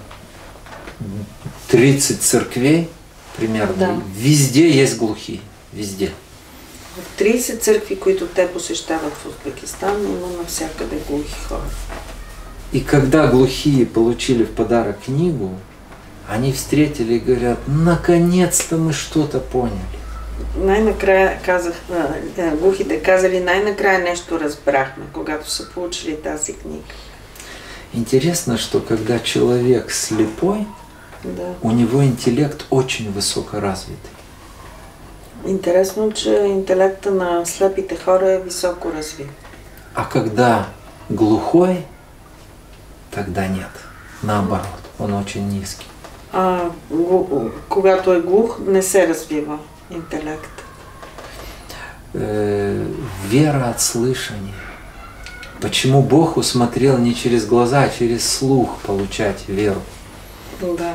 Speaker 2: 30 церквей, примерно.
Speaker 1: Да.
Speaker 2: Везде есть глухие, везде.
Speaker 1: В 30 църкви, които те посещават в Узбекистан, има навсякъде глухи хора.
Speaker 2: И когда глухие получили в подарок книгу, они встретили и говорят: наконец-то мы что-то поняли.
Speaker 1: Най-накрая глухите казали, най-накрая нещо разбрахме, когато са получили тази книга.
Speaker 2: Интересно, что когда человек слепой,
Speaker 1: Да.
Speaker 2: у него интеллект очень высоко развитый.
Speaker 1: Интересно, че интелекта на слепите хора е високо развит.
Speaker 2: А когда глухой, тогда нет. Наоборот, он очень низкий.
Speaker 1: А когато е глух, не се развива интелект.
Speaker 2: Вера от слышания. Почему Бог усмотрел не через глаза, а через слух получать веру?
Speaker 1: Да.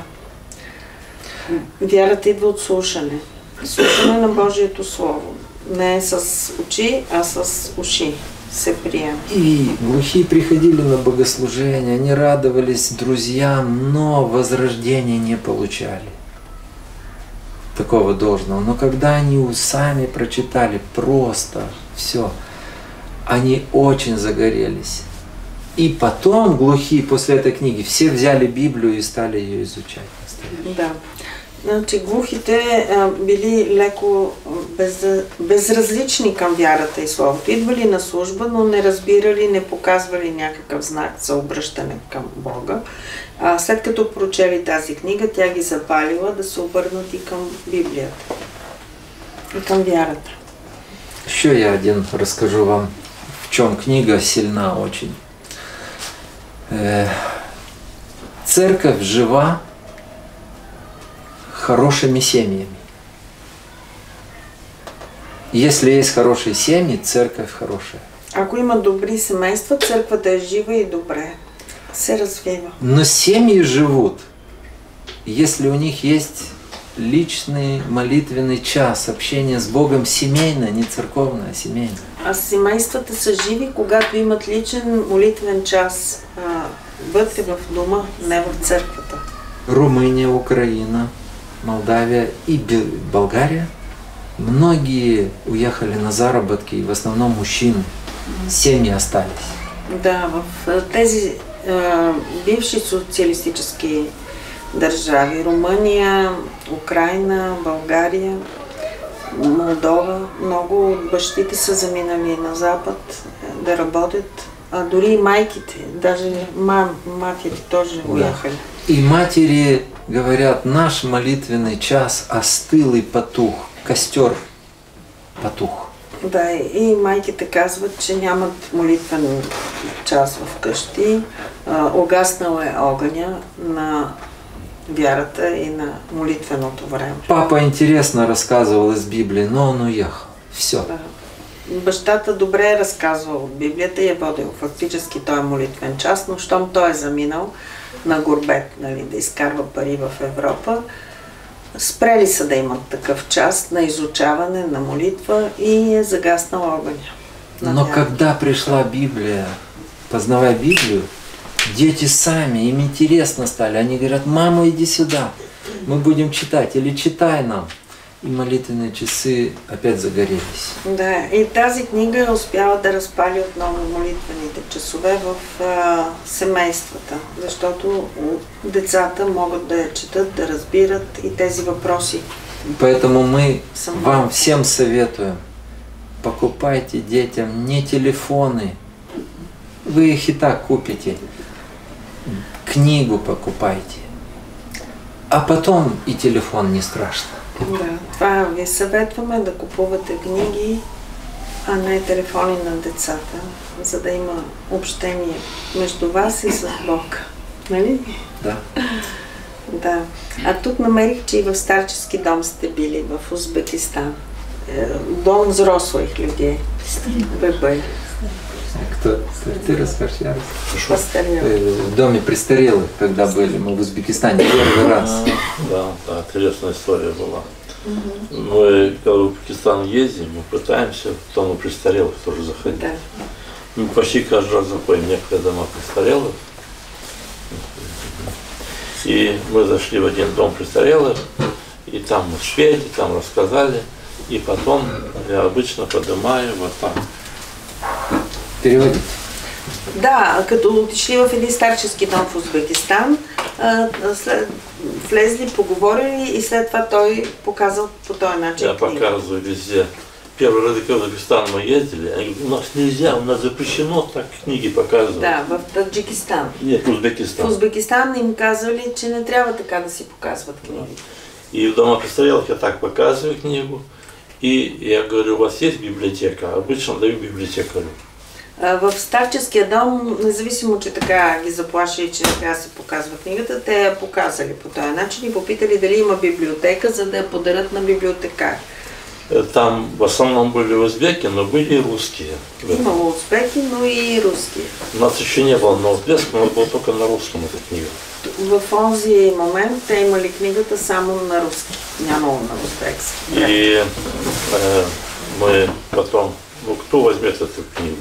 Speaker 1: Вярата идва от слушане. Слушане на Божието Слово. Не с очи, а с уши се приема.
Speaker 2: И глухие приходили на богослужение, они радовались друзьям, но возрождения не получали такого должного. Но когда они сами прочитали просто все, они очень загорелись. И потом глухие после этой книги все взяли Библию и стали ее изучать.
Speaker 1: Да. Значи глухите били леко безразлични към вярата и Словото. Идвали на служба, но не разбирали, не показвали някакъв знак за обръщане към Бога. След като прочели тази книга, тя ги запалила да се обърнат и към Библията. И към вярата.
Speaker 2: Еще я один расскажу вам, в чем книга сильна очень. Церковь жива хорошими семьями. Если есть хорошие семьи, церковь хорошая.
Speaker 1: Ако има добри семейства, църквата е жива и добре се развива.
Speaker 2: Но семьи живут, если у них есть личный молитвенный час, общение с Богом семейное, не церковное, а семейное.
Speaker 1: А семействата са живи, когато имат личен молитвен час вътре в дома, не в църквата.
Speaker 2: Румыния, Украина, Молдавия и Болгария. Многие уехали на заработки, и в основном мужчины. Семьи остались.
Speaker 1: Да, в тези бивши социалистически държави, Румъния, Украина, България, Молдова, много от бащите са заминали на Запад да работят, а дори и майките, даже матери тоже уехали.
Speaker 2: И матери говорят: наш молитвенный час остыл и потух, костер потух.
Speaker 1: Да, и майките казват, че нямат молитвен час вкъщи. Угаснал е огъня на вярата и на молитвеното време.
Speaker 2: Папа интересно рассказывал из Библии, но он уехал. Все.
Speaker 1: Да. Бащата добре е разказвал от Библията и е водил фактически той молитвен час, но щом той е заминал на горбет, нали, да изкарва пари в Европа, спрели са да имат такъв час на изучаване, на молитва и е загаснал огъня.
Speaker 2: Но когда пришла Библия, познавая Библию, дети сами, им интересно стали. Они говорят: мама, иди сюда, мы будем читать, или читай нам. И молитвенные часы опять загорелись.
Speaker 1: Да, и тази книга успява да разпали отново молитвените часове в семействата, защото децата могат да я четат, да разбират и тези въпроси.
Speaker 2: Поэтому мы вам всем советуем: покупайте детям не телефоны, вы их и так купите, книгу покупайте, а потом и телефон не страшно.
Speaker 1: Да, това ви съветваме, да купувате книги, а не телефони на децата, за да има общение между вас и с Бог. Нали?
Speaker 2: Да.
Speaker 1: Да. А тук намерих, че и в старчески дом сте били, в Узбекистан. Дом взрослых людей. ББ.
Speaker 2: Кто? Ты расскажешь, я расскажу.
Speaker 1: Престарелых.
Speaker 2: В доме престарелых, когда были, мы в Узбекистане первый раз.
Speaker 3: Да, интересная история была. Мы, когда в Узбекистан ездим, мы пытаемся в дома престарелых тоже заходить.
Speaker 1: Да.
Speaker 3: Мы почти каждый раз заходим в некоторые дома престарелых. И мы зашли в один дом престарелых, и там мы спели, там рассказали, и потом я обычно поднимаю вот так.
Speaker 2: Переводите.
Speaker 1: Да, като отишли в един старчески дом в Узбекистан, влезли, поговорили и след това той показал по този начин.
Speaker 3: Я показываю везде. Первый раз, когда в Узбекистан мы ездили, они говорят: у нас нельзя, у нас запрещено так книги показывать.
Speaker 1: Да, в Таджикистан.
Speaker 3: Нет, в Узбекистан.
Speaker 1: В Узбекистан им казали, че не трябва така да си показват книги.
Speaker 3: И в дома престарелых я так показываю книгу, и я говорю: у вас есть библиотека? Обычно даю библиотекарю.
Speaker 1: В старческия дом, независимо, че така ги заплашили, че не трябва да се показва книгата, те я показали по този начин и попитали дали има библиотека, за да я подарят на библиотекар.
Speaker 3: Там в основном были узбеки, но были и русские.
Speaker 1: Имало узбеки, но и русские.
Speaker 3: У нас еще не было на узбекском, но было только на русском эта книга.
Speaker 1: В онзи момент те имали книгата само на руски, нямало на узбекски.
Speaker 3: И мы потом: ну кто возьмет эту книгу?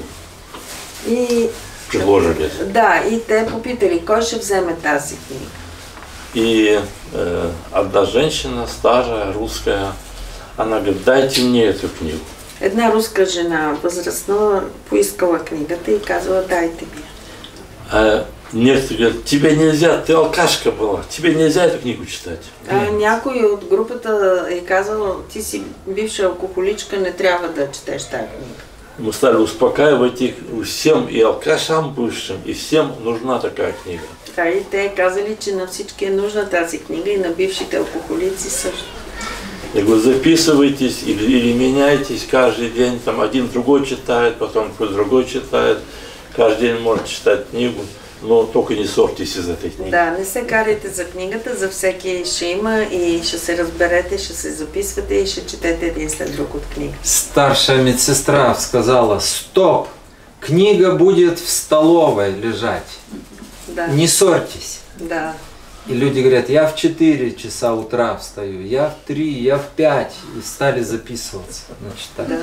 Speaker 1: И
Speaker 3: предложили.
Speaker 1: Да, и те попитали, кой ще вземе тази книга.
Speaker 3: И одна женщина, старая, русская, она говорит: дайте мне эту книгу.
Speaker 1: Една руска жена, възрастна, поискала книгата и казала: дайте ми.
Speaker 3: Некоторые говорят: тебе нельзя, ты алкашка была, тебе нельзя эту книгу читать.
Speaker 1: Някой от групата е казал: ти си бивша алкохоличка, не трябва да четеш тази книга.
Speaker 3: Мы стали успокаивать их: всем, и алкашам бывшим, и всем нужна такая книга.
Speaker 1: Така и те казали, че на всички е нужна тази книга и на бившите алкохолици също.
Speaker 3: Я говорю: записывайтесь или меняйтесь каждый день, там один другой читает, потом кто другой читает, каждый день может читать книгу, но только не ссорьтесь из этой книги.
Speaker 1: Да, не се карайте за книгата, за всеки ще има и ще се разберете, ще се записвате и ще четете един след друг от книга.
Speaker 2: Старшая медсестра сказала: стоп, книга будет в столовой лежать,
Speaker 1: Да.
Speaker 2: не ссорьтесь.
Speaker 1: Да.
Speaker 2: И люди говорят: я в 4 часа утра встаю, я в 3, я в 5. И стали записываться на читание.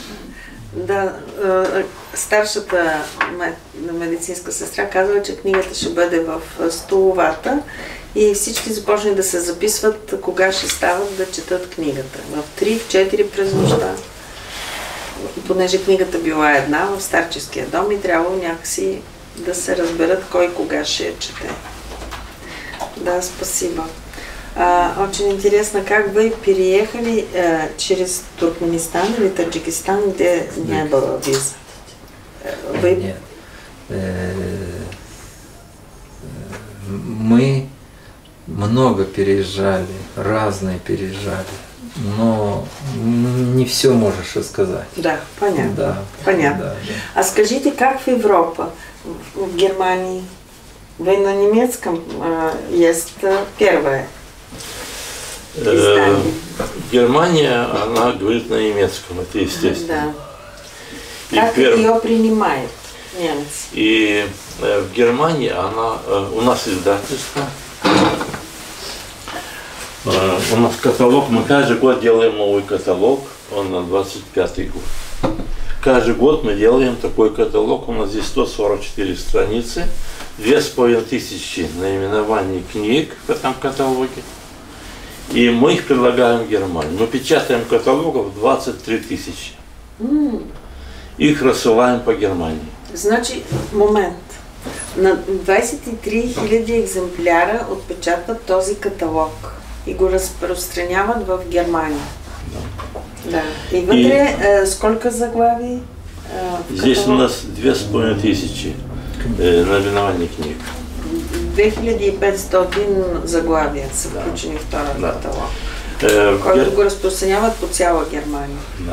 Speaker 1: Да. Да, старшата медицинска сестра казва, че книгата ще бъде в столовата и всички започнали да се записват кога ще стават да четат книгата. В 3, в 4 през нощта. Понеже книгата била една в старческия дом и трябвало някакси да се разберат кой кога ще я чете. Да, спасибо. Очень интересно, как вы переехали через Туркменистан или Таджикистан, где не было визы? Вы...
Speaker 2: Нет. много переезжали, разные переезжали, но не все можешь рассказать.
Speaker 1: Да, понятно.
Speaker 2: Да,
Speaker 1: Понятно.
Speaker 2: да, да.
Speaker 1: А скажите, как в Европе, в Германии? Вы на немецком есть первое издание.
Speaker 3: Германия, она говорит на немецком, это естественно.
Speaker 1: Да. Как ее принимают немцы?
Speaker 3: И в Германии она, у нас издательство, у нас каталог, мы каждый год делаем новый каталог, он на 25-й год. Каждый год мы делаем такой каталог, у нас здесь 144 страницы, 2500 наименований книг в этом каталоге, и мы их предлагаем в Германии. Мы печатаем каталогов 23 тысячи, их рассылаем по Германии.
Speaker 1: Значит, момент. На 23 000 екземпляра отпечатват този каталог и го разпространяват в Германия. Да. И вътре сколько заглавий?
Speaker 3: Здесь у нас 2500 наименований книг.
Speaker 1: 2500 заглавия са включени в този каталог, който го разпространяват по цяла Германия.
Speaker 3: Да.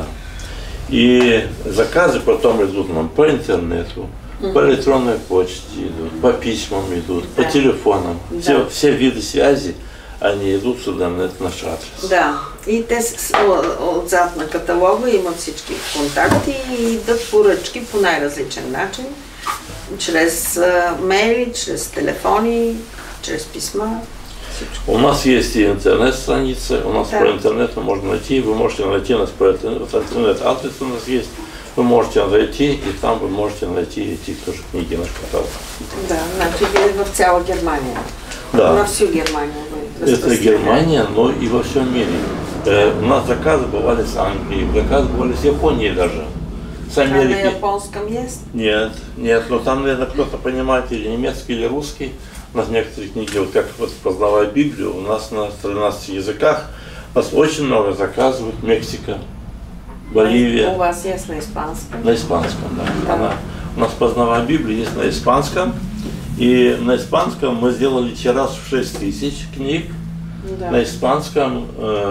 Speaker 3: И заказы потом идут нам по интернету, по электронной почте идут, по письмам идут, по телефонам. Все виды связи, они идут сюда, на этот наш адрес.
Speaker 1: Да, и те отзад на каталога имат всички контакти и идат поръчки по най-различен начин, чрез мейли, чрез телефони, чрез писма.
Speaker 3: У нас есть и интернет-страница, у нас по интернету можно найти, вы можете найти нас по интернет-адрес у нас есть, вы можете зайти, и там вы можете найти эти тоже книги, наш каталог.
Speaker 1: Да, значит, вы в цялой Германии.
Speaker 3: Да.
Speaker 1: На всю Германию вы
Speaker 3: Это Германия, но и во всем мире. У нас заказы бывали с Англии, заказы бывали с Японии даже. С Америки.
Speaker 1: А на японском есть?
Speaker 3: Нет, но там, наверное, кто-то понимает или немецкий, или русский. У нас некоторые книги, вот как вот «Познавая Библию», у нас на 13 языках. У нас очень много заказывают. Мексика, Боливия.
Speaker 1: У вас есть на испанском?
Speaker 3: На испанском, да. У нас «Познавая Библию» есть на испанском. И на испанском мы сделали тираж в 6000 книг. Да. На испанском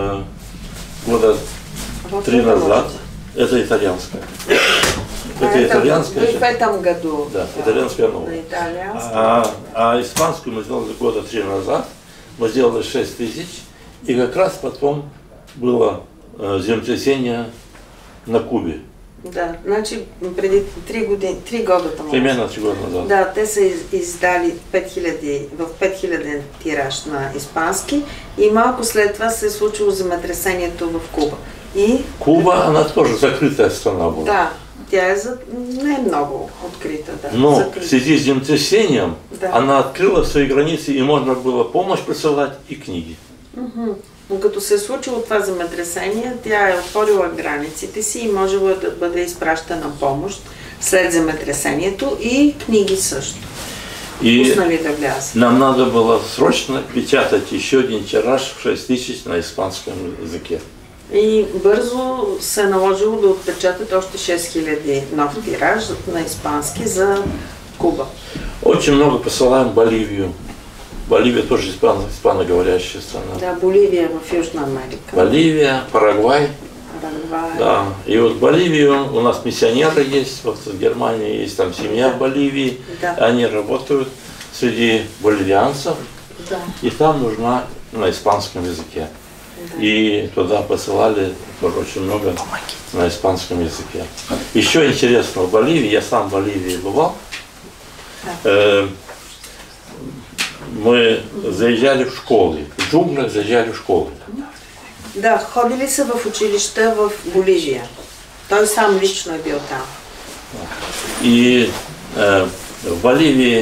Speaker 3: года 3 назад. Это итальянская. Это итальянская.
Speaker 1: В этом году.
Speaker 3: Да, итальянская новая. А испанскую мы сделали года 3 назад. Мы сделали 6000. И как раз потом было землетрясение на Кубе.
Speaker 1: Да, значи преди 3 года тому.
Speaker 3: Примерно 3 года назад.
Speaker 1: Да, те са издали 5000 тираж на испански и малко след това се е случило земетресението в Куба. И
Speaker 3: Куба, она тоже закрытая страна была.
Speaker 1: Да, тя не е много открыта. Да,
Speaker 3: но
Speaker 1: закрыта.
Speaker 3: В связи с землетрясением она открыла свои границы и можно было помощь присылать и книги.
Speaker 1: Но като се е случило това земетресение, тя е отворила границите си и можела да бъде изпращана помощ след земетресението и книги също.
Speaker 3: И
Speaker 1: пуснали да влязат.
Speaker 3: Нам надо было срочно печатать еще один тираж в 6000 на испанском языке.
Speaker 1: И бързо се е наложило да отпечатат още 6000 нов тираж на испански за Куба.
Speaker 3: Очень много посылаем в Боливию. Боливия тоже испаноговорящая страна.
Speaker 1: Да, Боливия в Южной Америке.
Speaker 3: Боливия, Парагвай.
Speaker 1: Парагвай.
Speaker 3: Да. И вот в Боливию у нас миссионеры есть, вот в Германии есть там семья в Боливии. Да. Они работают среди боливианцев. Да. И там нужна на испанском языке. Да. И туда посылали тоже очень много на испанском языке. Еще интересно, в Боливии, я сам в Боливии бывал. Да. Мы заезжали в школы, в джунглях заезжали в школы.
Speaker 1: Да, ходили са в училище в Боливия. Той сам лично е бил там.
Speaker 3: И в Боливии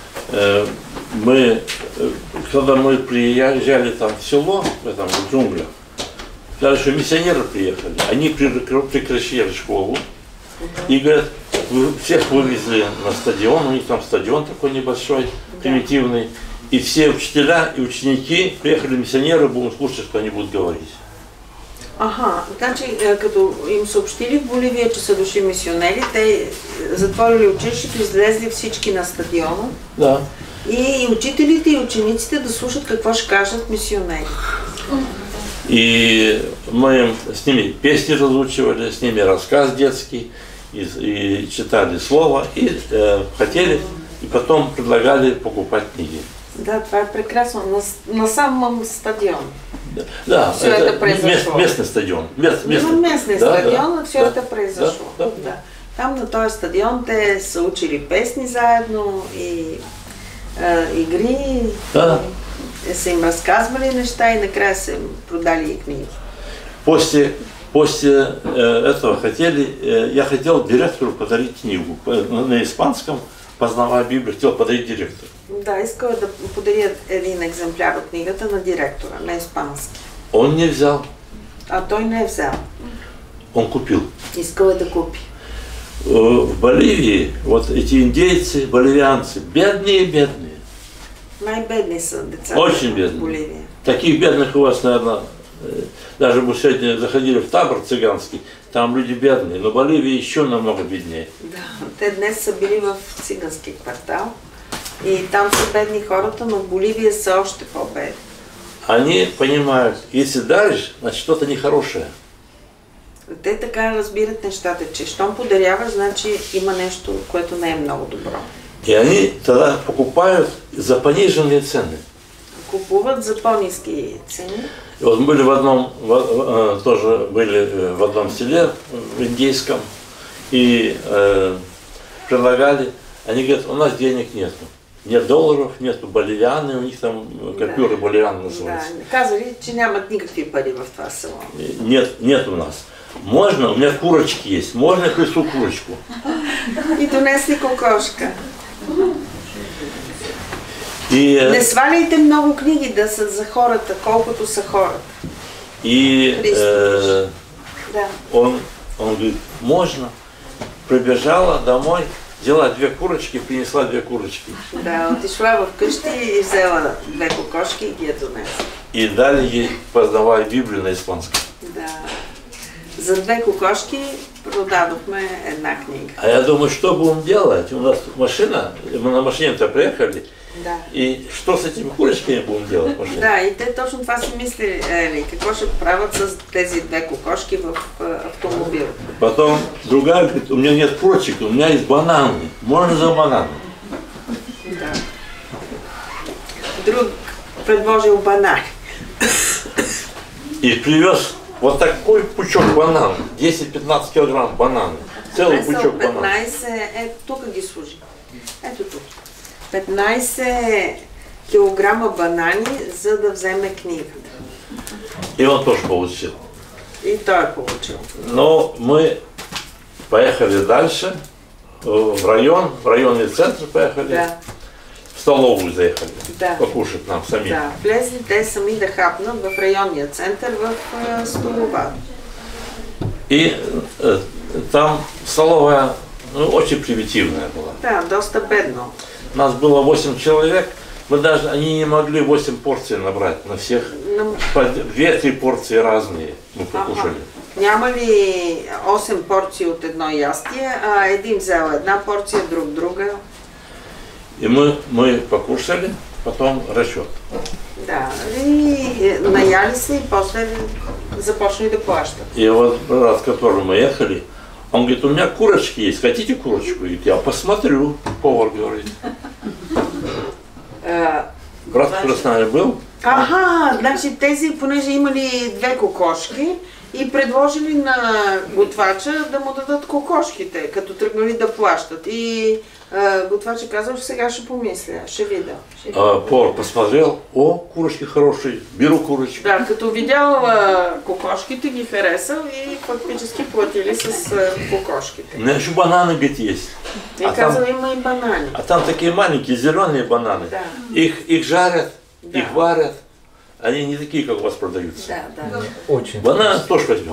Speaker 3: когда мы приезжали там в село, в джунглях, дальше миссионеры приехали, они прекращали школу и говорят, всех вывезли на стадион, у них там стадион такой небольшой, примитивный. И все учителя и ученики, приехали миссионеры, будем слушать, что они будут говорить.
Speaker 1: Аха, значи като им съобщили в Боливия, че са дошли мисионери, те затворили училището, излезли всички на стадиона.
Speaker 3: Да.
Speaker 1: И учителите и учениците да слушат какво ще кажат мисионери.
Speaker 3: И мы им с ними песни разучивали, с ними рассказ детский, и читали слово, и хотели, и потом предлагали покупать книги.
Speaker 1: Да, това е прекрасно. На самом стадион.
Speaker 3: Да,
Speaker 1: все это произошло.
Speaker 3: Местный стадион.
Speaker 1: Местный стадион, все это произошло.
Speaker 3: Да.
Speaker 1: Там на този стадион те са учили песни заедно и игри, са им разказвали неща и накрая са им продали и книги.
Speaker 3: После этого я хотел директору подарить книгу на испанском, познавая Библию, хотел подарить директору.
Speaker 1: Да, искал да подаря един екземпляр от книгата на директора, на испански.
Speaker 3: Он не взял.
Speaker 1: А той не е взял.
Speaker 3: Он купил.
Speaker 1: Искал да купи.
Speaker 3: В Боливии вот эти индейцы, боливианцы, бедные.
Speaker 1: Най-бедни са децата
Speaker 3: Очень
Speaker 1: в
Speaker 3: бедные.
Speaker 1: Боливия.
Speaker 3: Таких бедных у вас, наверное, даже мы сегодня заходили в табор цыганский, там люди бедные, но Боливия еще намного беднее.
Speaker 1: Да, те днес са били в цигански квартал и там са бедни хората, но в Боливия са още по-бедни.
Speaker 3: Они понимают, если даришь, значит что-то нехорошее.
Speaker 1: Те така разбират нещата, че щом подаряваш, значи има нещо, което не е много добро.
Speaker 3: И они тогда покупают за пониженные цены.
Speaker 1: Купуват за по-ниски цени.
Speaker 3: И вот мы были тоже были в одном селе, в индейском, и предлагали, они говорят, у нас денег нету. Нет долларов, нету боливианы, у них там купюры боливианы называются.
Speaker 1: Да, казали, че нямат никакви пари в това село.
Speaker 3: Нет у нас. Можно, у меня курочки есть, можно я принесу курочку?
Speaker 1: И донесли кокошка.
Speaker 3: И,
Speaker 1: не сваляйте много книги да са за хората, колкото са хората.
Speaker 3: И
Speaker 1: да.
Speaker 3: Он говорит, можно. Прибежала домой, взяла 2 курочки, принесла 2 курочки.
Speaker 1: Да, отишла в къщи и взела 2 кокошки и ги я донесла.
Speaker 3: И дали ей, познавая Библию на испанском.
Speaker 1: Да. За 2 кокошки продадохме една книга.
Speaker 3: А я думаю, что будем делать? У нас машина, мы на машине-то приехали.
Speaker 1: Да.
Speaker 3: И что с этими курочками будем делать в машине?
Speaker 1: Да, и те точно това си мислили, какво ще правят с тези 2 кокошки в автомобил.
Speaker 3: Потом другая говорит, у меня нет курочек, у меня есть бананы. Можно за бананы?
Speaker 1: Да. Друг предложил бананы.
Speaker 3: И привез вот такой пучок бананов, 10-15 килограмм бананы. Целый пучок бананов.
Speaker 1: 15, тук ги служи. Ето тук. 15 килограма банани, за да вземе книгата.
Speaker 3: И он тоже получил.
Speaker 1: И той получил.
Speaker 3: Но мы поехали дальше, в районный центр поехали,
Speaker 1: да.
Speaker 3: В столовую заехали,
Speaker 1: да.
Speaker 3: Покушать нам самим.
Speaker 1: Да, влезли те сами да хапнат в районния център в столова.
Speaker 3: И там столовая очень примитивная была.
Speaker 1: Да, доста бедно.
Speaker 3: Нас было 8 человек, они не могли 8 порций набрать на всех. 2-3 порции разные мы покушали.
Speaker 1: Няма ли 8 порции от едно ястие, а един взел една порция, друг друга?
Speaker 3: И мы покушали, потом расчет.
Speaker 1: Да, и наяли се и после започнали да плащат.
Speaker 3: И вот брат, с которым мы ехали, он говорит, у меня курочки есть, хотите курочку? Говорит, я посмотрю, повар говорит. Брат, который с нами был.
Speaker 1: Ага, значи тези, понеже имали 2 кокошки и предложили на готвача да му дадат кокошките, като тръгнали да плащат. И готвача казал, сега ще помисля, ще видя.
Speaker 3: Повар посмотрел, о, курочки хорошие, беру курочки.
Speaker 1: Да, като видял кокошките, ги харесал и фактически платили с кокошките.
Speaker 3: У меня еще бананы, говорит, есть.
Speaker 1: И казал, има и банани.
Speaker 3: А там такие маленькие зеленые бананы.
Speaker 1: Да.
Speaker 3: Их жарят,
Speaker 1: да.
Speaker 3: Их варят. Они не такие, как у вас продаются.
Speaker 1: Да, да.
Speaker 2: Очень.
Speaker 3: Бананы тоже возьмем.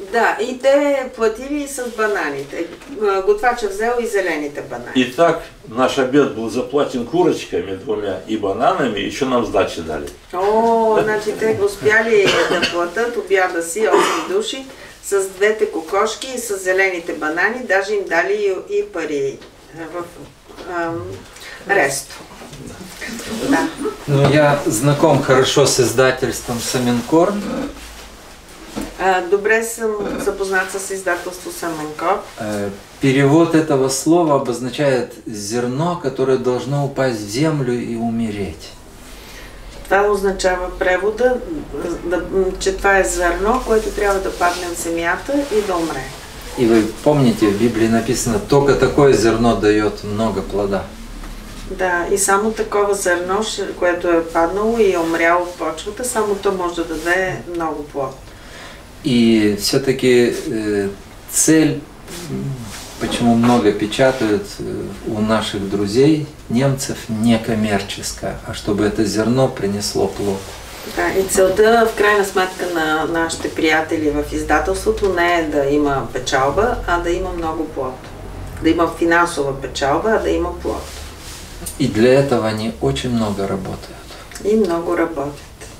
Speaker 1: Да, и те платили с бананите. Готвача взел и зелените банани.
Speaker 3: И так наш обед был заплатен курочками 2 и бананами, еще нам сдачи дали.
Speaker 1: О, значи те успяли да платят обяда си 8 души с 2 кокошки и с зелените банани, даже им дали и пари в ресто. Да.
Speaker 2: Ну, я знаком хорошо с издательством Саминкорн.
Speaker 1: Добре съм запознат с издателство Саминкорн.
Speaker 2: Перевод этого слова обозначает зерно, которое должно упасть в землю и умереть.
Speaker 1: Това означава превода, че това е зърно, което трябва да падне в земята и да умре.
Speaker 2: И вы помните, в Библии написано, только такое зерно дает много плода.
Speaker 1: Да, и само такова зърно, което е паднало и е умряло в почвата, само то може да даде много плод.
Speaker 2: И все-таки цель, почему много печатают у наших друзей, немцев, не коммерческая, а чтобы это зерно принесло плод.
Speaker 1: Да, и целта в крайна сметка на нашите приятели в издателството не е да има печалба, а да има много плод. Да има финансова печалба, а да има плод.
Speaker 2: И для этого они очень много работают.
Speaker 1: И много работят.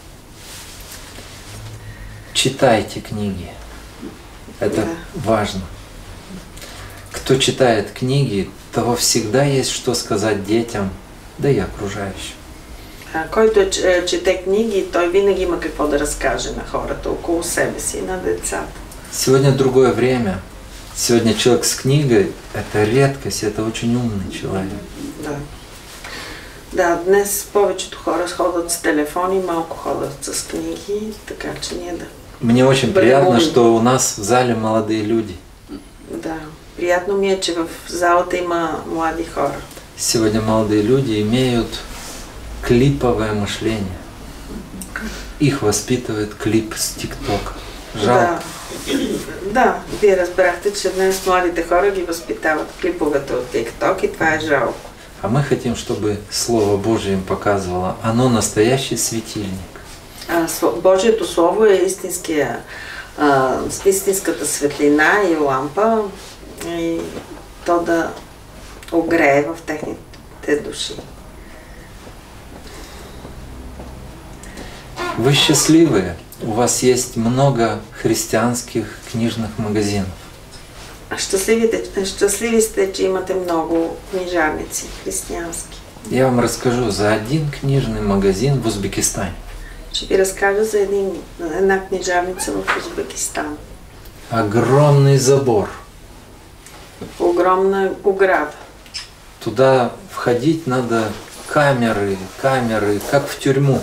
Speaker 2: Читайте книги. Это важно. Кто читает книги, того всегда есть что сказать детям, да и окружающим.
Speaker 1: Който чете книги, той винаги има какво да разкаже на хората около себе си, на децата.
Speaker 2: Сегодня другое время. Сегодня человек с книгой – это редкость, это очень умный человек.
Speaker 1: Да. Да, днес повечето хора ходят с телефони, малко ходят с книги, така че ние да...
Speaker 2: Мне очень приятно, что у нас в зале молодые люди.
Speaker 1: Да, приятно ми е, че в залата има млади хора.
Speaker 2: Сегодня молодые люди имеют клиповое мышление. Их воспитывает клип с ТикТока. Жалко.
Speaker 1: Да, вие разбрахте, че днес младите хора ги възпитават клиповете от ТикТок и това е жалко.
Speaker 2: А мы хотим, чтобы Слово Божие им показывало. Оно настоящий светильник.
Speaker 1: Божието Слово е истинската светлина и лампа и то да огрее в техните души.
Speaker 2: Вы счастливые. У вас есть много христианских книжных магазинов.
Speaker 1: Щастливи сте, че имате много книжарници християнски.
Speaker 2: Я вам расскажу за один книжный магазин в Узбекистане.
Speaker 1: Ще ви разкажа за една книжарница в Узбекистан.
Speaker 2: Огромный забор.
Speaker 1: Огромна ограда.
Speaker 2: Туда входить надо камеры, как в тюрьму.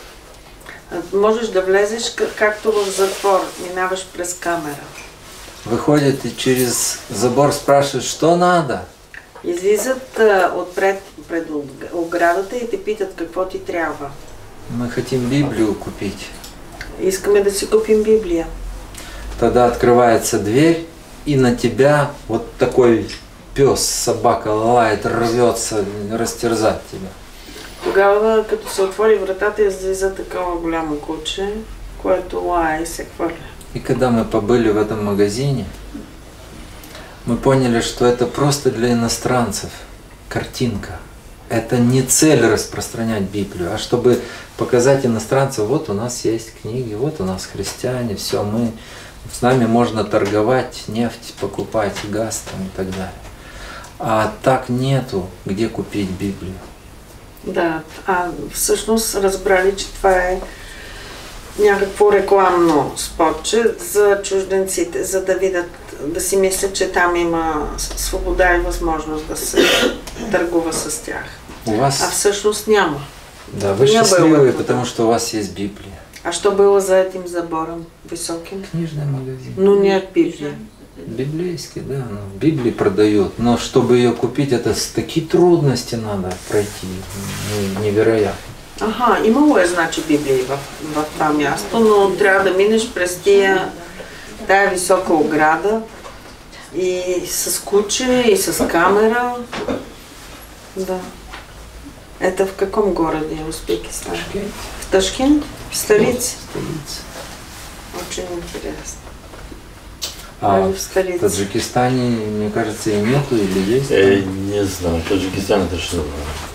Speaker 1: Можеш да влезеш както в затвор, минаваш през камера.
Speaker 2: Выходят и через забор спрашивают, что надо.
Speaker 1: Излизат отпред пред оградата и те питат какво ти трябва.
Speaker 2: Мы хотим Библию купить.
Speaker 1: Искаме да си купим Библия.
Speaker 2: Тогда открывается дверь, и на тебя вот такой пес, собака лает, рвется растерзать тебя.
Speaker 1: Тогава, като се отвори вратата, излиза такова голямо куче, което лае и се хвърля.
Speaker 2: И когда мы побыли в этом магазине, мы поняли, что это просто для иностранцев картинка. Это не цель распространять Библию, а чтобы показать иностранцам, вот у нас есть книги, вот у нас христиане, все, с нами можно торговать, нефть покупать, газ там и так далее. А так нету, где купить Библию.
Speaker 1: Да, всъщност разбрали, че това е някакво рекламно спотче за чужденците, за да видят, да си мислят, че там има свобода и възможност да се търгува с тях. А всъщност няма.
Speaker 2: Да, вы счастливы, потому что у вас есть Библия.
Speaker 1: А що было за этим забором высоким?
Speaker 2: Книжный магазин.
Speaker 1: Ну нет Библии.
Speaker 2: Библейский, да, Библии продают, но чтобы ее купить, это такие трудности надо пройти, невероятно.
Speaker 1: Ага, имало е значи Библии в това място, но трябва да минеш през тая висока ограда и с куче, и с камера. Да. Это в каком городе Узбекистан? В Ташкент? В столице?
Speaker 2: В столице.
Speaker 1: Очень интересно.
Speaker 2: А
Speaker 1: в
Speaker 2: в
Speaker 1: столице.
Speaker 2: Таджикистане, мне кажется, и нету, или есть?
Speaker 3: Не знаю, в Таджикистане это что?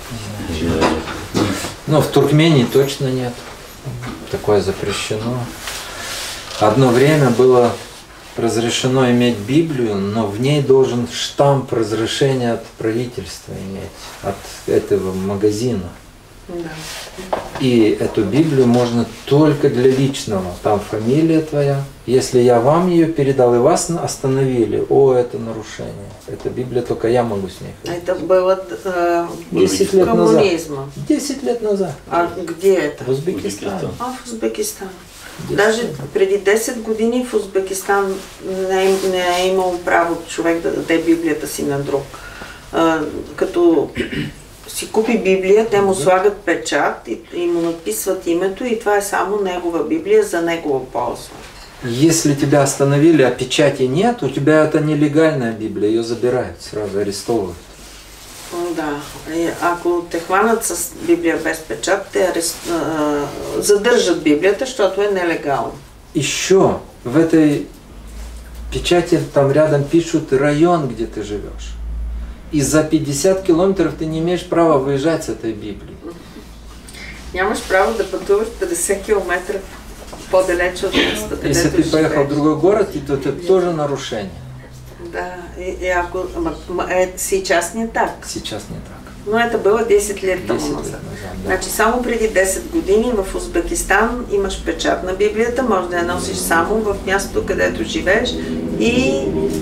Speaker 2: Ну, в Туркмении точно нет. Такое запрещено. Одно время было разрешено иметь Библию, но в ней должен штамп разрешения от правительства иметь, от этого магазина.
Speaker 1: Да.
Speaker 2: И эту Библию можно только для личного. Там фамилия твоя. Если я вам ее передал и вас остановили, это нарушение. Эта Библия только я могу с ней ходить.
Speaker 1: Это было
Speaker 2: 10 лет назад.
Speaker 1: коммунизма.
Speaker 2: 10 лет назад.
Speaker 1: А где это?
Speaker 2: В Узбекистане.
Speaker 1: В Узбекистан. Даже преди 10 години в Узбекистан не е имал право човек да даде Библията си на друг. Като си купи Библия, те му слагат печат и му надписват името и това е само негова Библия за негово ползване.
Speaker 2: Если тебя остановили, а печати нет, у тебя это нелегальная Библия, ее забирают, сразу арестовывают.
Speaker 1: Да, ако те хванат с Библия без печат, те задържат Библията, защото е нелегално.
Speaker 2: Еще в этой печати там рядом пишут район, где ты живешь. И за 50 километров ты не имеешь права выезжать с этой Библией.
Speaker 1: Нямаш право да пътуваш 50 км по-далече от мястото, където
Speaker 2: Если ты поехал в другой город, то это тоже нарушение.
Speaker 1: Да, и ако сейчас не так.
Speaker 2: Сейчас не так.
Speaker 1: Но это было 10 лет тому назад.
Speaker 2: Да.
Speaker 1: Значи само преди 10 години в Узбекистан имаш печат на Библията, може да я носиш само в мястото, където живееш и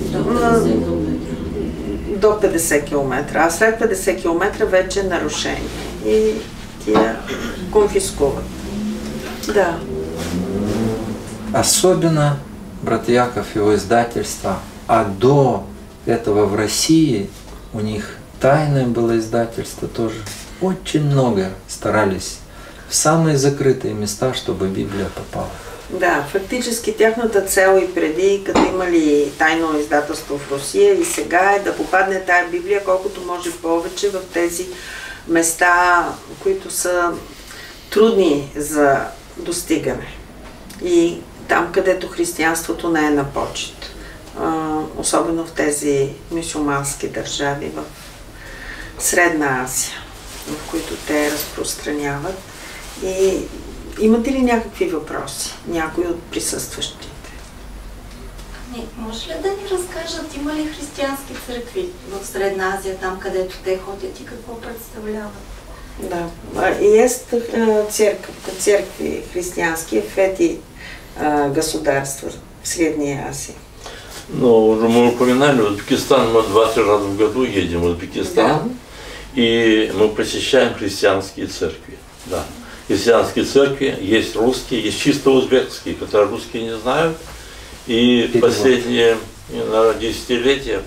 Speaker 1: до 50 км. А след 50 км вече е нарушение. И ти я конфискуват. Да.
Speaker 2: Особенно брат Яков, его издательство. А до этого в России у них тайное было издательство тоже. Очень много старались в самые закрытые места, чтобы Библия попала.
Speaker 1: Да, фактически тяхната цел и преди, като имали тайно издателство в Русия и сега е да попадне тая Библия колкото може повече в тези места, които са трудни за достигане. И там, където християнството не е на почет. Особено в тези мюсюлмански държави в Средна Азия, в които те разпространяват. И имате ли някакви въпроси? Някои от присъстващите?
Speaker 5: Може ли да ни разкажат, има ли християнски църкви в Средна Азия, там където те ходят и какво представляват?
Speaker 1: Да, есть церкви христианские в эти государства в Средней Азии.
Speaker 3: Ну, уже мы упоминали, в Узбекистан мы 20 раз в году едем в Узбекистан, да. И мы посещаем христианские церкви. Да. Христианские церкви, есть русские, есть чисто узбекские, которые русские не знают. И последние, наверное, десятилетия,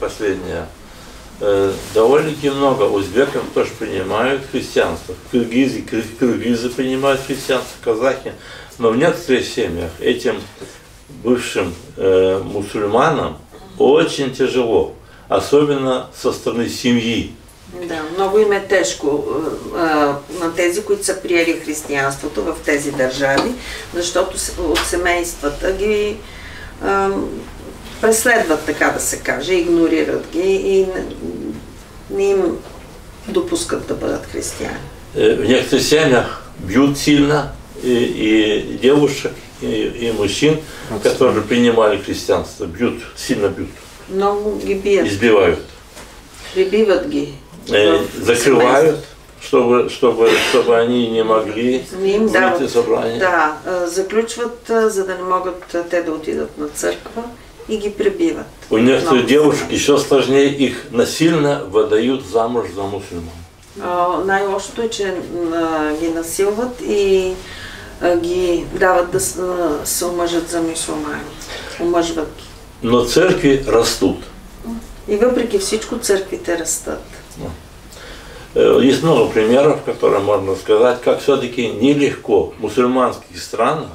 Speaker 3: довольно-таки много узбеков тоже принимают христианство. Киргизы принимают христианство, казахи. Но в некоторых семьях этим бывшим мусульманам очень тяжело, особенно со стороны семьи.
Speaker 1: Да, много им е тежко на тези, които са приели християнството в тези държави, защото от семействата ги преследват, така да се каже, игнорират ги и не им допускат да бъдат християни.
Speaker 3: В некоторых семьях бьют сильно и девушек, и мужчин, которые принимали христианство, бьют, сильно бьют.
Speaker 1: Много ги бият.
Speaker 3: Избивают.
Speaker 1: Прибиват ги.
Speaker 3: Закрывают, чтобы они не могли выйти в собрание.
Speaker 1: Да, заключват, за да не могат те да отидат на църква и ги прибиват.
Speaker 3: У некоторых девушек еще сложнее, их насильно выдают замуж за мусульман.
Speaker 1: Най-лошото е, че ги насилват и ги дават да се омъжат за мюсюлмани. Омъжват ги.
Speaker 3: Но церкви растут.
Speaker 1: И въпреки всичко църквите растат.
Speaker 3: Есть много примеров, которые можно сказать, как все-таки нелегко в мусульманских странах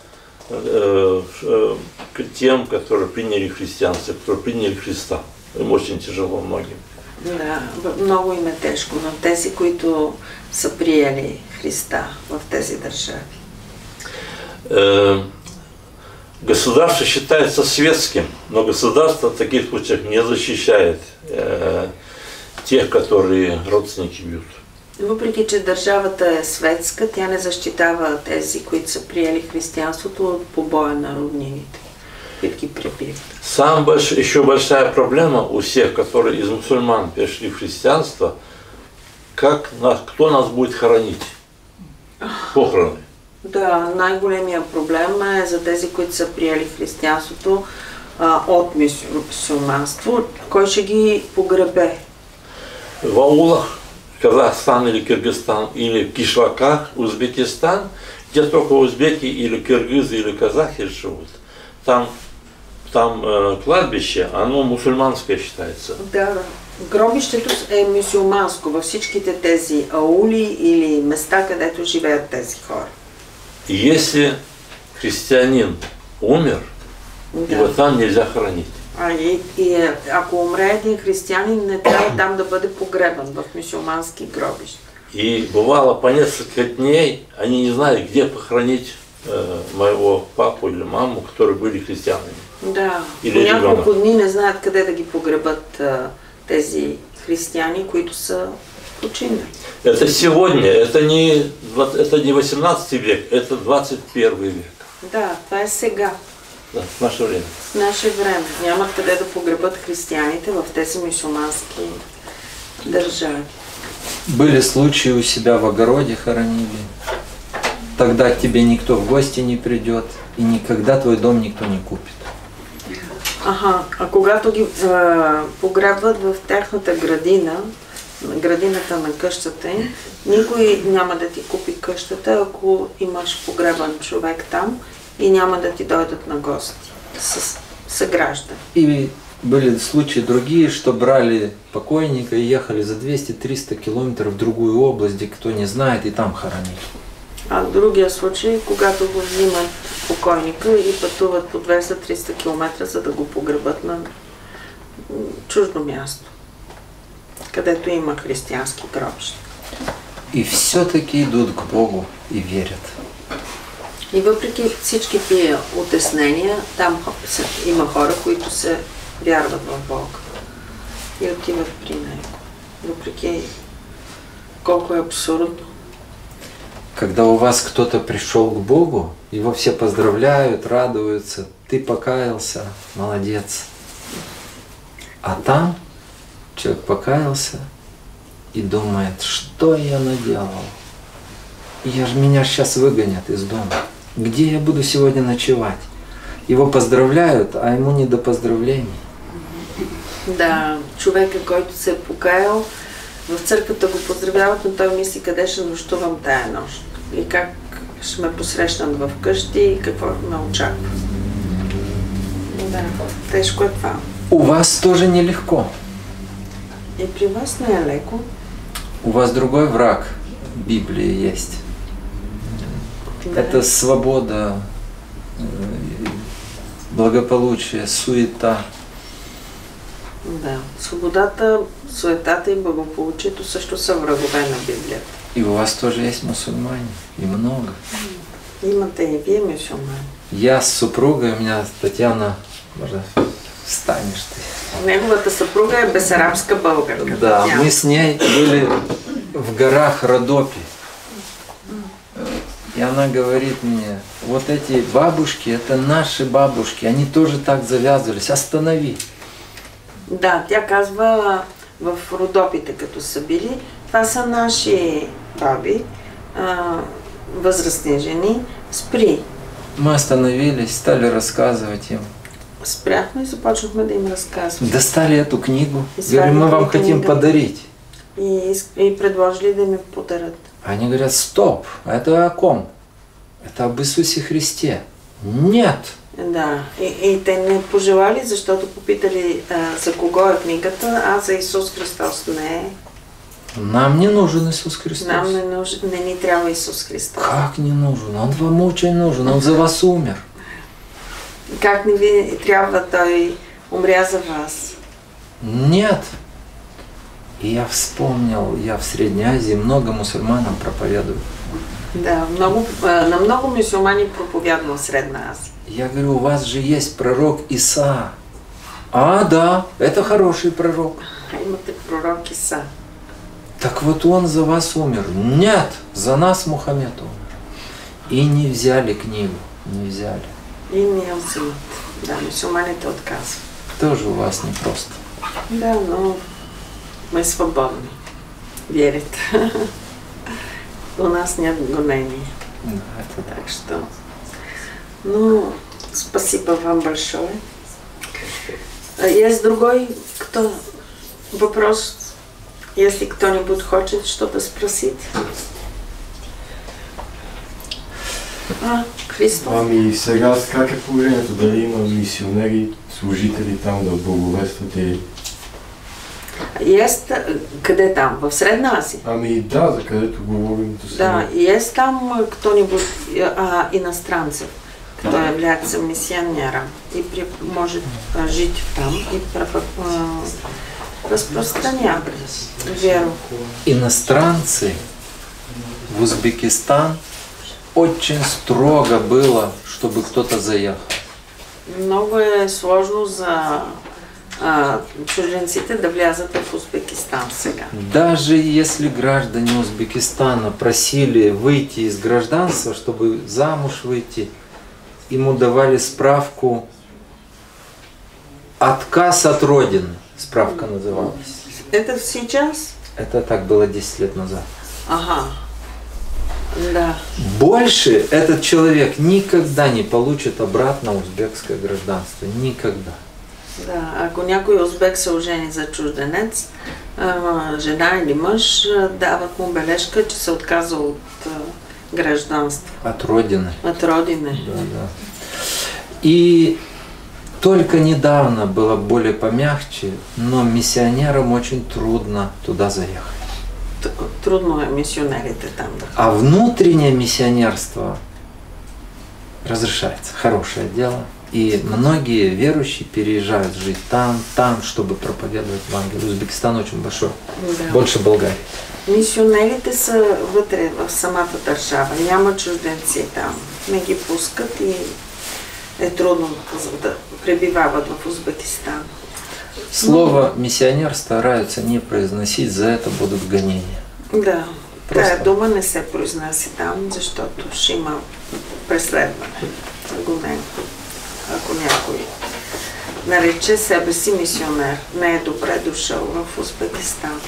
Speaker 3: тем, которые приняли христианство, которые приняли Христа. Им очень тяжело многим.
Speaker 1: Да, много им е тежко, но тези, които са приели Христа в тези държави.
Speaker 3: Государство считается светским, но государство в таких случаях не защищает тех, которые родственники бьют.
Speaker 1: Въпреки, че държавата е светска, тя не защитава тези, които са приели християнството от побоя на роднините, които ги пребиват.
Speaker 3: Еще большая проблема у всех, которые из мусульман перешли в христианство, кто нас будет хоронить? Похороны.
Speaker 1: Да, най-големия проблем е за тези, които са приели християнството от мюсюлманство. Кой ще ги погребе?
Speaker 3: В аулах, Казахстан или Кыргызстан, или в кишлаках, Узбекистан, где только узбеки или киргизы или казахи живут, там кладбище, оно мусульманское считается.
Speaker 1: Да, гробището е мюсюлманско във всичките тези аули или места, където живеят тези хора.
Speaker 3: Если христианин умер, его там нельзя хоронить.
Speaker 1: Ако умре един християнин, не трябва там да бъде погребан в мюсюлмански гробища.
Speaker 3: И бывало по несколько дней, они не знали, где похоронить моего папу или маму, которые были христианами.
Speaker 1: Да, по няколко дни не знаят къде да ги погребат тези християни, които са починали.
Speaker 3: Это сегодня, это не 18 век, это 21 век.
Speaker 1: Да, това е сега.
Speaker 3: Да, в наше время.
Speaker 1: В наше време. Нямат къде да погребат християните в тези мюсюлмански държави.
Speaker 2: Были случаи у себя в огороде хоронили. Тогда к тебе никто в гости не придет, и никогда твой дом никто не купит.
Speaker 1: Ага, а когато ги погребват в тяхната градина, градината на къщата им, никой няма да ти купи къщата, ако имаш погребан човек там и няма да ти дойдат на гости с съграждани.
Speaker 2: И были случаи другие, что брали покойника и ехали за 200-300 километров в другую область, где кто не знает, и там хоронили.
Speaker 1: А в другия случай, когато го взимат покойника и пътуват по 200-300 км, за да го погребат на чуждо място, където има християнски гробища.
Speaker 2: И все-таки идут к Богу и верят.
Speaker 1: И въпреки всички тия утеснения, там има хора, които се вярват в Бога и отиват при Него. Въпреки колко е абсурдно.
Speaker 2: Когда у вас кто-то пришел к Богу, его все поздравляют, радуются, ты покаялся, молодец. А там человек покаялся и думает, что я наделал? Меня сейчас выгонят из дома. Где я буду сегодня ночевать? Его поздравляют, а ему не до поздравлений.
Speaker 1: Да, човека, който се е покаял, в църквата го поздравяват, но той мисли къде ще нощувам тая нощ. И как ще ме посрещнат в къщи и какво ме очаква. Да, тежко е това.
Speaker 2: У вас тоже нелегко.
Speaker 1: И при вас не е леко.
Speaker 2: У вас другой враг в Библии есть. Да. Это свобода, благополучие, суета.
Speaker 1: Да, свободата, суетата и благополучието също са врагове на Библията.
Speaker 2: И у вас тоже есть мусульмане, и много.
Speaker 1: Имате и вие мюсюлмани.
Speaker 2: Я с супругой, у меня Татьяна, может, встанешь ты.
Speaker 1: Неговата съпруга е бесарабска българка.
Speaker 2: Да, Татьяна. Мы с ней были в горах Родопи. И она говорит мне, вот эти бабушки, это наши бабушки, они тоже так завязывались, останови.
Speaker 1: Да, тя казва в Родопите, като са били, това са наши баби, възрастни жени, спри.
Speaker 2: Мы остановились, стали рассказывать им.
Speaker 1: Спряхме и започнахме да им разказваме.
Speaker 2: Достали эту книгу, говорим, мы вам хотим подарить.
Speaker 1: И предложили да ми подарят.
Speaker 2: Они говорят, стоп, это о ком? Это об Иисусе Христе. Нет.
Speaker 1: Да, и те не пожелали, защото попитали за кого е книгата, а за Исус Христос не е.
Speaker 2: Нам не нужен Иисус Христос.
Speaker 1: Нам не ни трябва Исус Христос.
Speaker 2: Как не нужен? Он вам очень нужен, Он за вас умер.
Speaker 1: Как не ви трябва, Той умря за вас?
Speaker 2: Нет. И я вспомнил, я в Средней Азии много мусульманам проповедую.
Speaker 1: Да, на много мюсюлмани проповядвал Средна Азия.
Speaker 2: Я говорю, у вас же есть пророк Иса. А, да, это хороший пророк.
Speaker 1: Имате пророк Иса.
Speaker 2: Так вот он за вас умер. Нет, за нас Мухаммед умер. И не взяли книгу, не взяли.
Speaker 1: И не взят. Да, мюсюлманите отказват.
Speaker 2: Тоже у вас непросто.
Speaker 1: Да, но мы свободны. Верят. У нас нет гонений.
Speaker 2: Да, это так.
Speaker 1: Так что, ну, спасибо вам большое. Есть другой вопрос, если кто-нибудь хочет что-то спросить? Христо?
Speaker 6: Ами сега как е положението? Дали има мисионери, служители там да благовестват и...
Speaker 1: Есть, къде там? В Средна Азия?
Speaker 6: Ами да, за където говорим до сега.
Speaker 1: Да, есть там кто-нибудь иностранцев, кто является миссионером и может жить там и распространять веру.
Speaker 2: Иностранцы в Узбекистан очень строго было, чтобы кто-то заехал.
Speaker 1: Много е сложно за чужденците да влязат в Узбекистан сега.
Speaker 2: Даже если граждане Узбекистана просили выйти из гражданства, чтобы замуж выйти, ему давали справку «Отказ от Родины». Справка называлась.
Speaker 1: Это сейчас?
Speaker 2: Это так было 10 лет назад.
Speaker 1: Ага. Да.
Speaker 2: Больше этот человек никогда не получит обратно узбекское гражданство. Никогда.
Speaker 1: Да, ако някой узбек се ожени за чужденец, жена или мъж, дават му бележка, че се отказва от гражданство.
Speaker 2: От Родины.
Speaker 1: От Родины.
Speaker 2: Да, да. И только недавно было более помягче, но миссионерам очень трудно туда заехать.
Speaker 1: Трудно е мисионерите там да.
Speaker 2: А внутреннее миссионерство разрешается. Хорошее дело. И многие верующие переезжают жить там, чтобы проповедовать Евангелие. Узбекистан очень большой.
Speaker 1: Да.
Speaker 2: Больше България.
Speaker 1: Мисионерите са вътре в самата държава. Няма чужденци там. Не ги пускат и е трудно да пребивават в Узбекистан.
Speaker 2: Слово миссионер стараются не произносить, за это будут гонения.
Speaker 1: Да.
Speaker 2: Просто.
Speaker 1: Тая дума не се произнася там, защото ще има преследване. Гонение. Ако някой нарече себе си мисионер, не е добре дошъл в Узбекистан.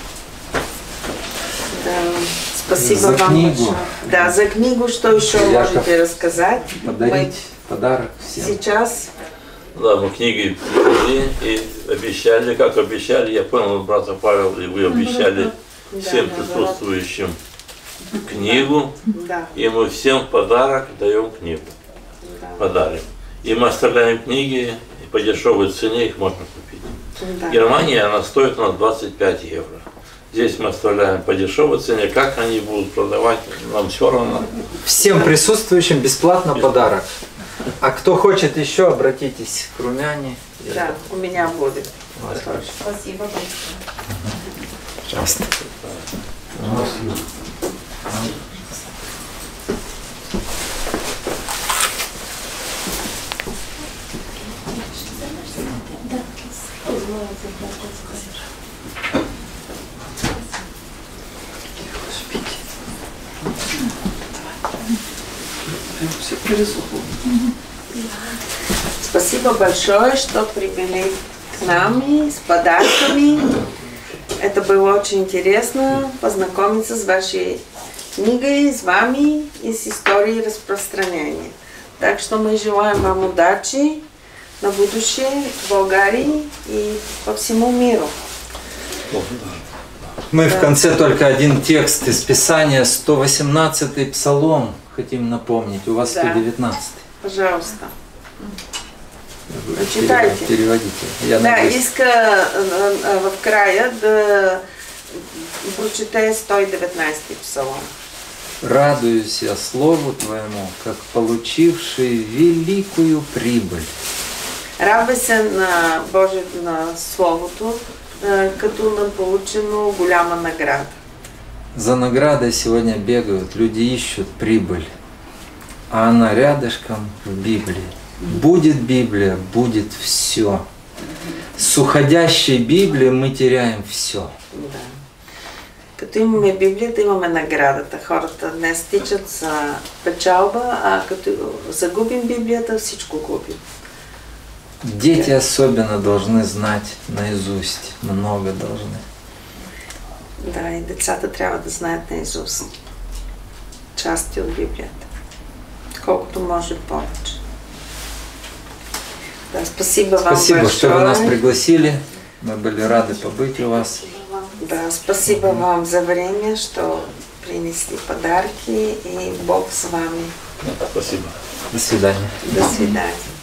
Speaker 1: Да, спасибо
Speaker 2: за
Speaker 1: вам.
Speaker 2: книгу.
Speaker 1: Да, за книгу, что еще можете рассказать?
Speaker 2: Подарить подарок всем.
Speaker 1: Сейчас.
Speaker 3: Да, мы книги привезли и обещали, как обещали, я понял, брата Павел, и вы обещали всем присутствующим книгу,
Speaker 1: Да.
Speaker 3: и мы всем в подарок даем книгу.
Speaker 1: Да.
Speaker 3: Подарим. И мы оставляем книги, и по дешевой цене их можно купить.
Speaker 1: Да.
Speaker 3: В Германии она стоит у нас 25 евро. Здесь мы оставляем по дешевой цене. Как они будут продавать, нам все равно.
Speaker 2: Всем присутствующим бесплатно подарок. А кто хочет еще, обратитесь к Румяне.
Speaker 1: Да, у меня будет.
Speaker 4: Спасибо большое.
Speaker 2: Пожалуйста.
Speaker 1: Спасибо большое, что привели к нам с подарками. Это было очень интересно познакомиться с вашей книгой, с вами и с историей распространения. Так что мы желаем вам удачи на будущее в Болгарии и по всему миру.
Speaker 2: Мы в конце только один текст из Писания, 118-й Псалом, хотим напомнить. У вас 119-й.
Speaker 1: Пожалуйста. Читайте.
Speaker 2: Переводите.
Speaker 1: Да, иска в края да прочете 119-й Псалом.
Speaker 2: Радуюсь я Слову Твоему, как получивший великую прибыль.
Speaker 1: Радвай се на Божие на Словото, като на получено голяма награда.
Speaker 2: за наградой сегодня бегают, люди ищут прибыль, а она рядышком в Библии. Будет Библия, будет все. С уходящей Библией мы теряем все.
Speaker 1: Да. Като имаме Библията, имаме наградата. Хората не стичат за печалба, а като загубим Библията, всичко губим.
Speaker 2: Дети особенно должны знать наизусть, много должны.
Speaker 1: Да, и децата трябва да знаят наизуст части от Библията. Колкото може повече. Да, спасибо вам
Speaker 2: Спасибо,
Speaker 1: большое.
Speaker 2: что вы нас пригласили. Мы были рады побыть у вас.
Speaker 1: Да, спасибо вам за время, что принесли подарки, и Бог с вами.
Speaker 3: Спасибо.
Speaker 2: До свидания.
Speaker 1: До свидания.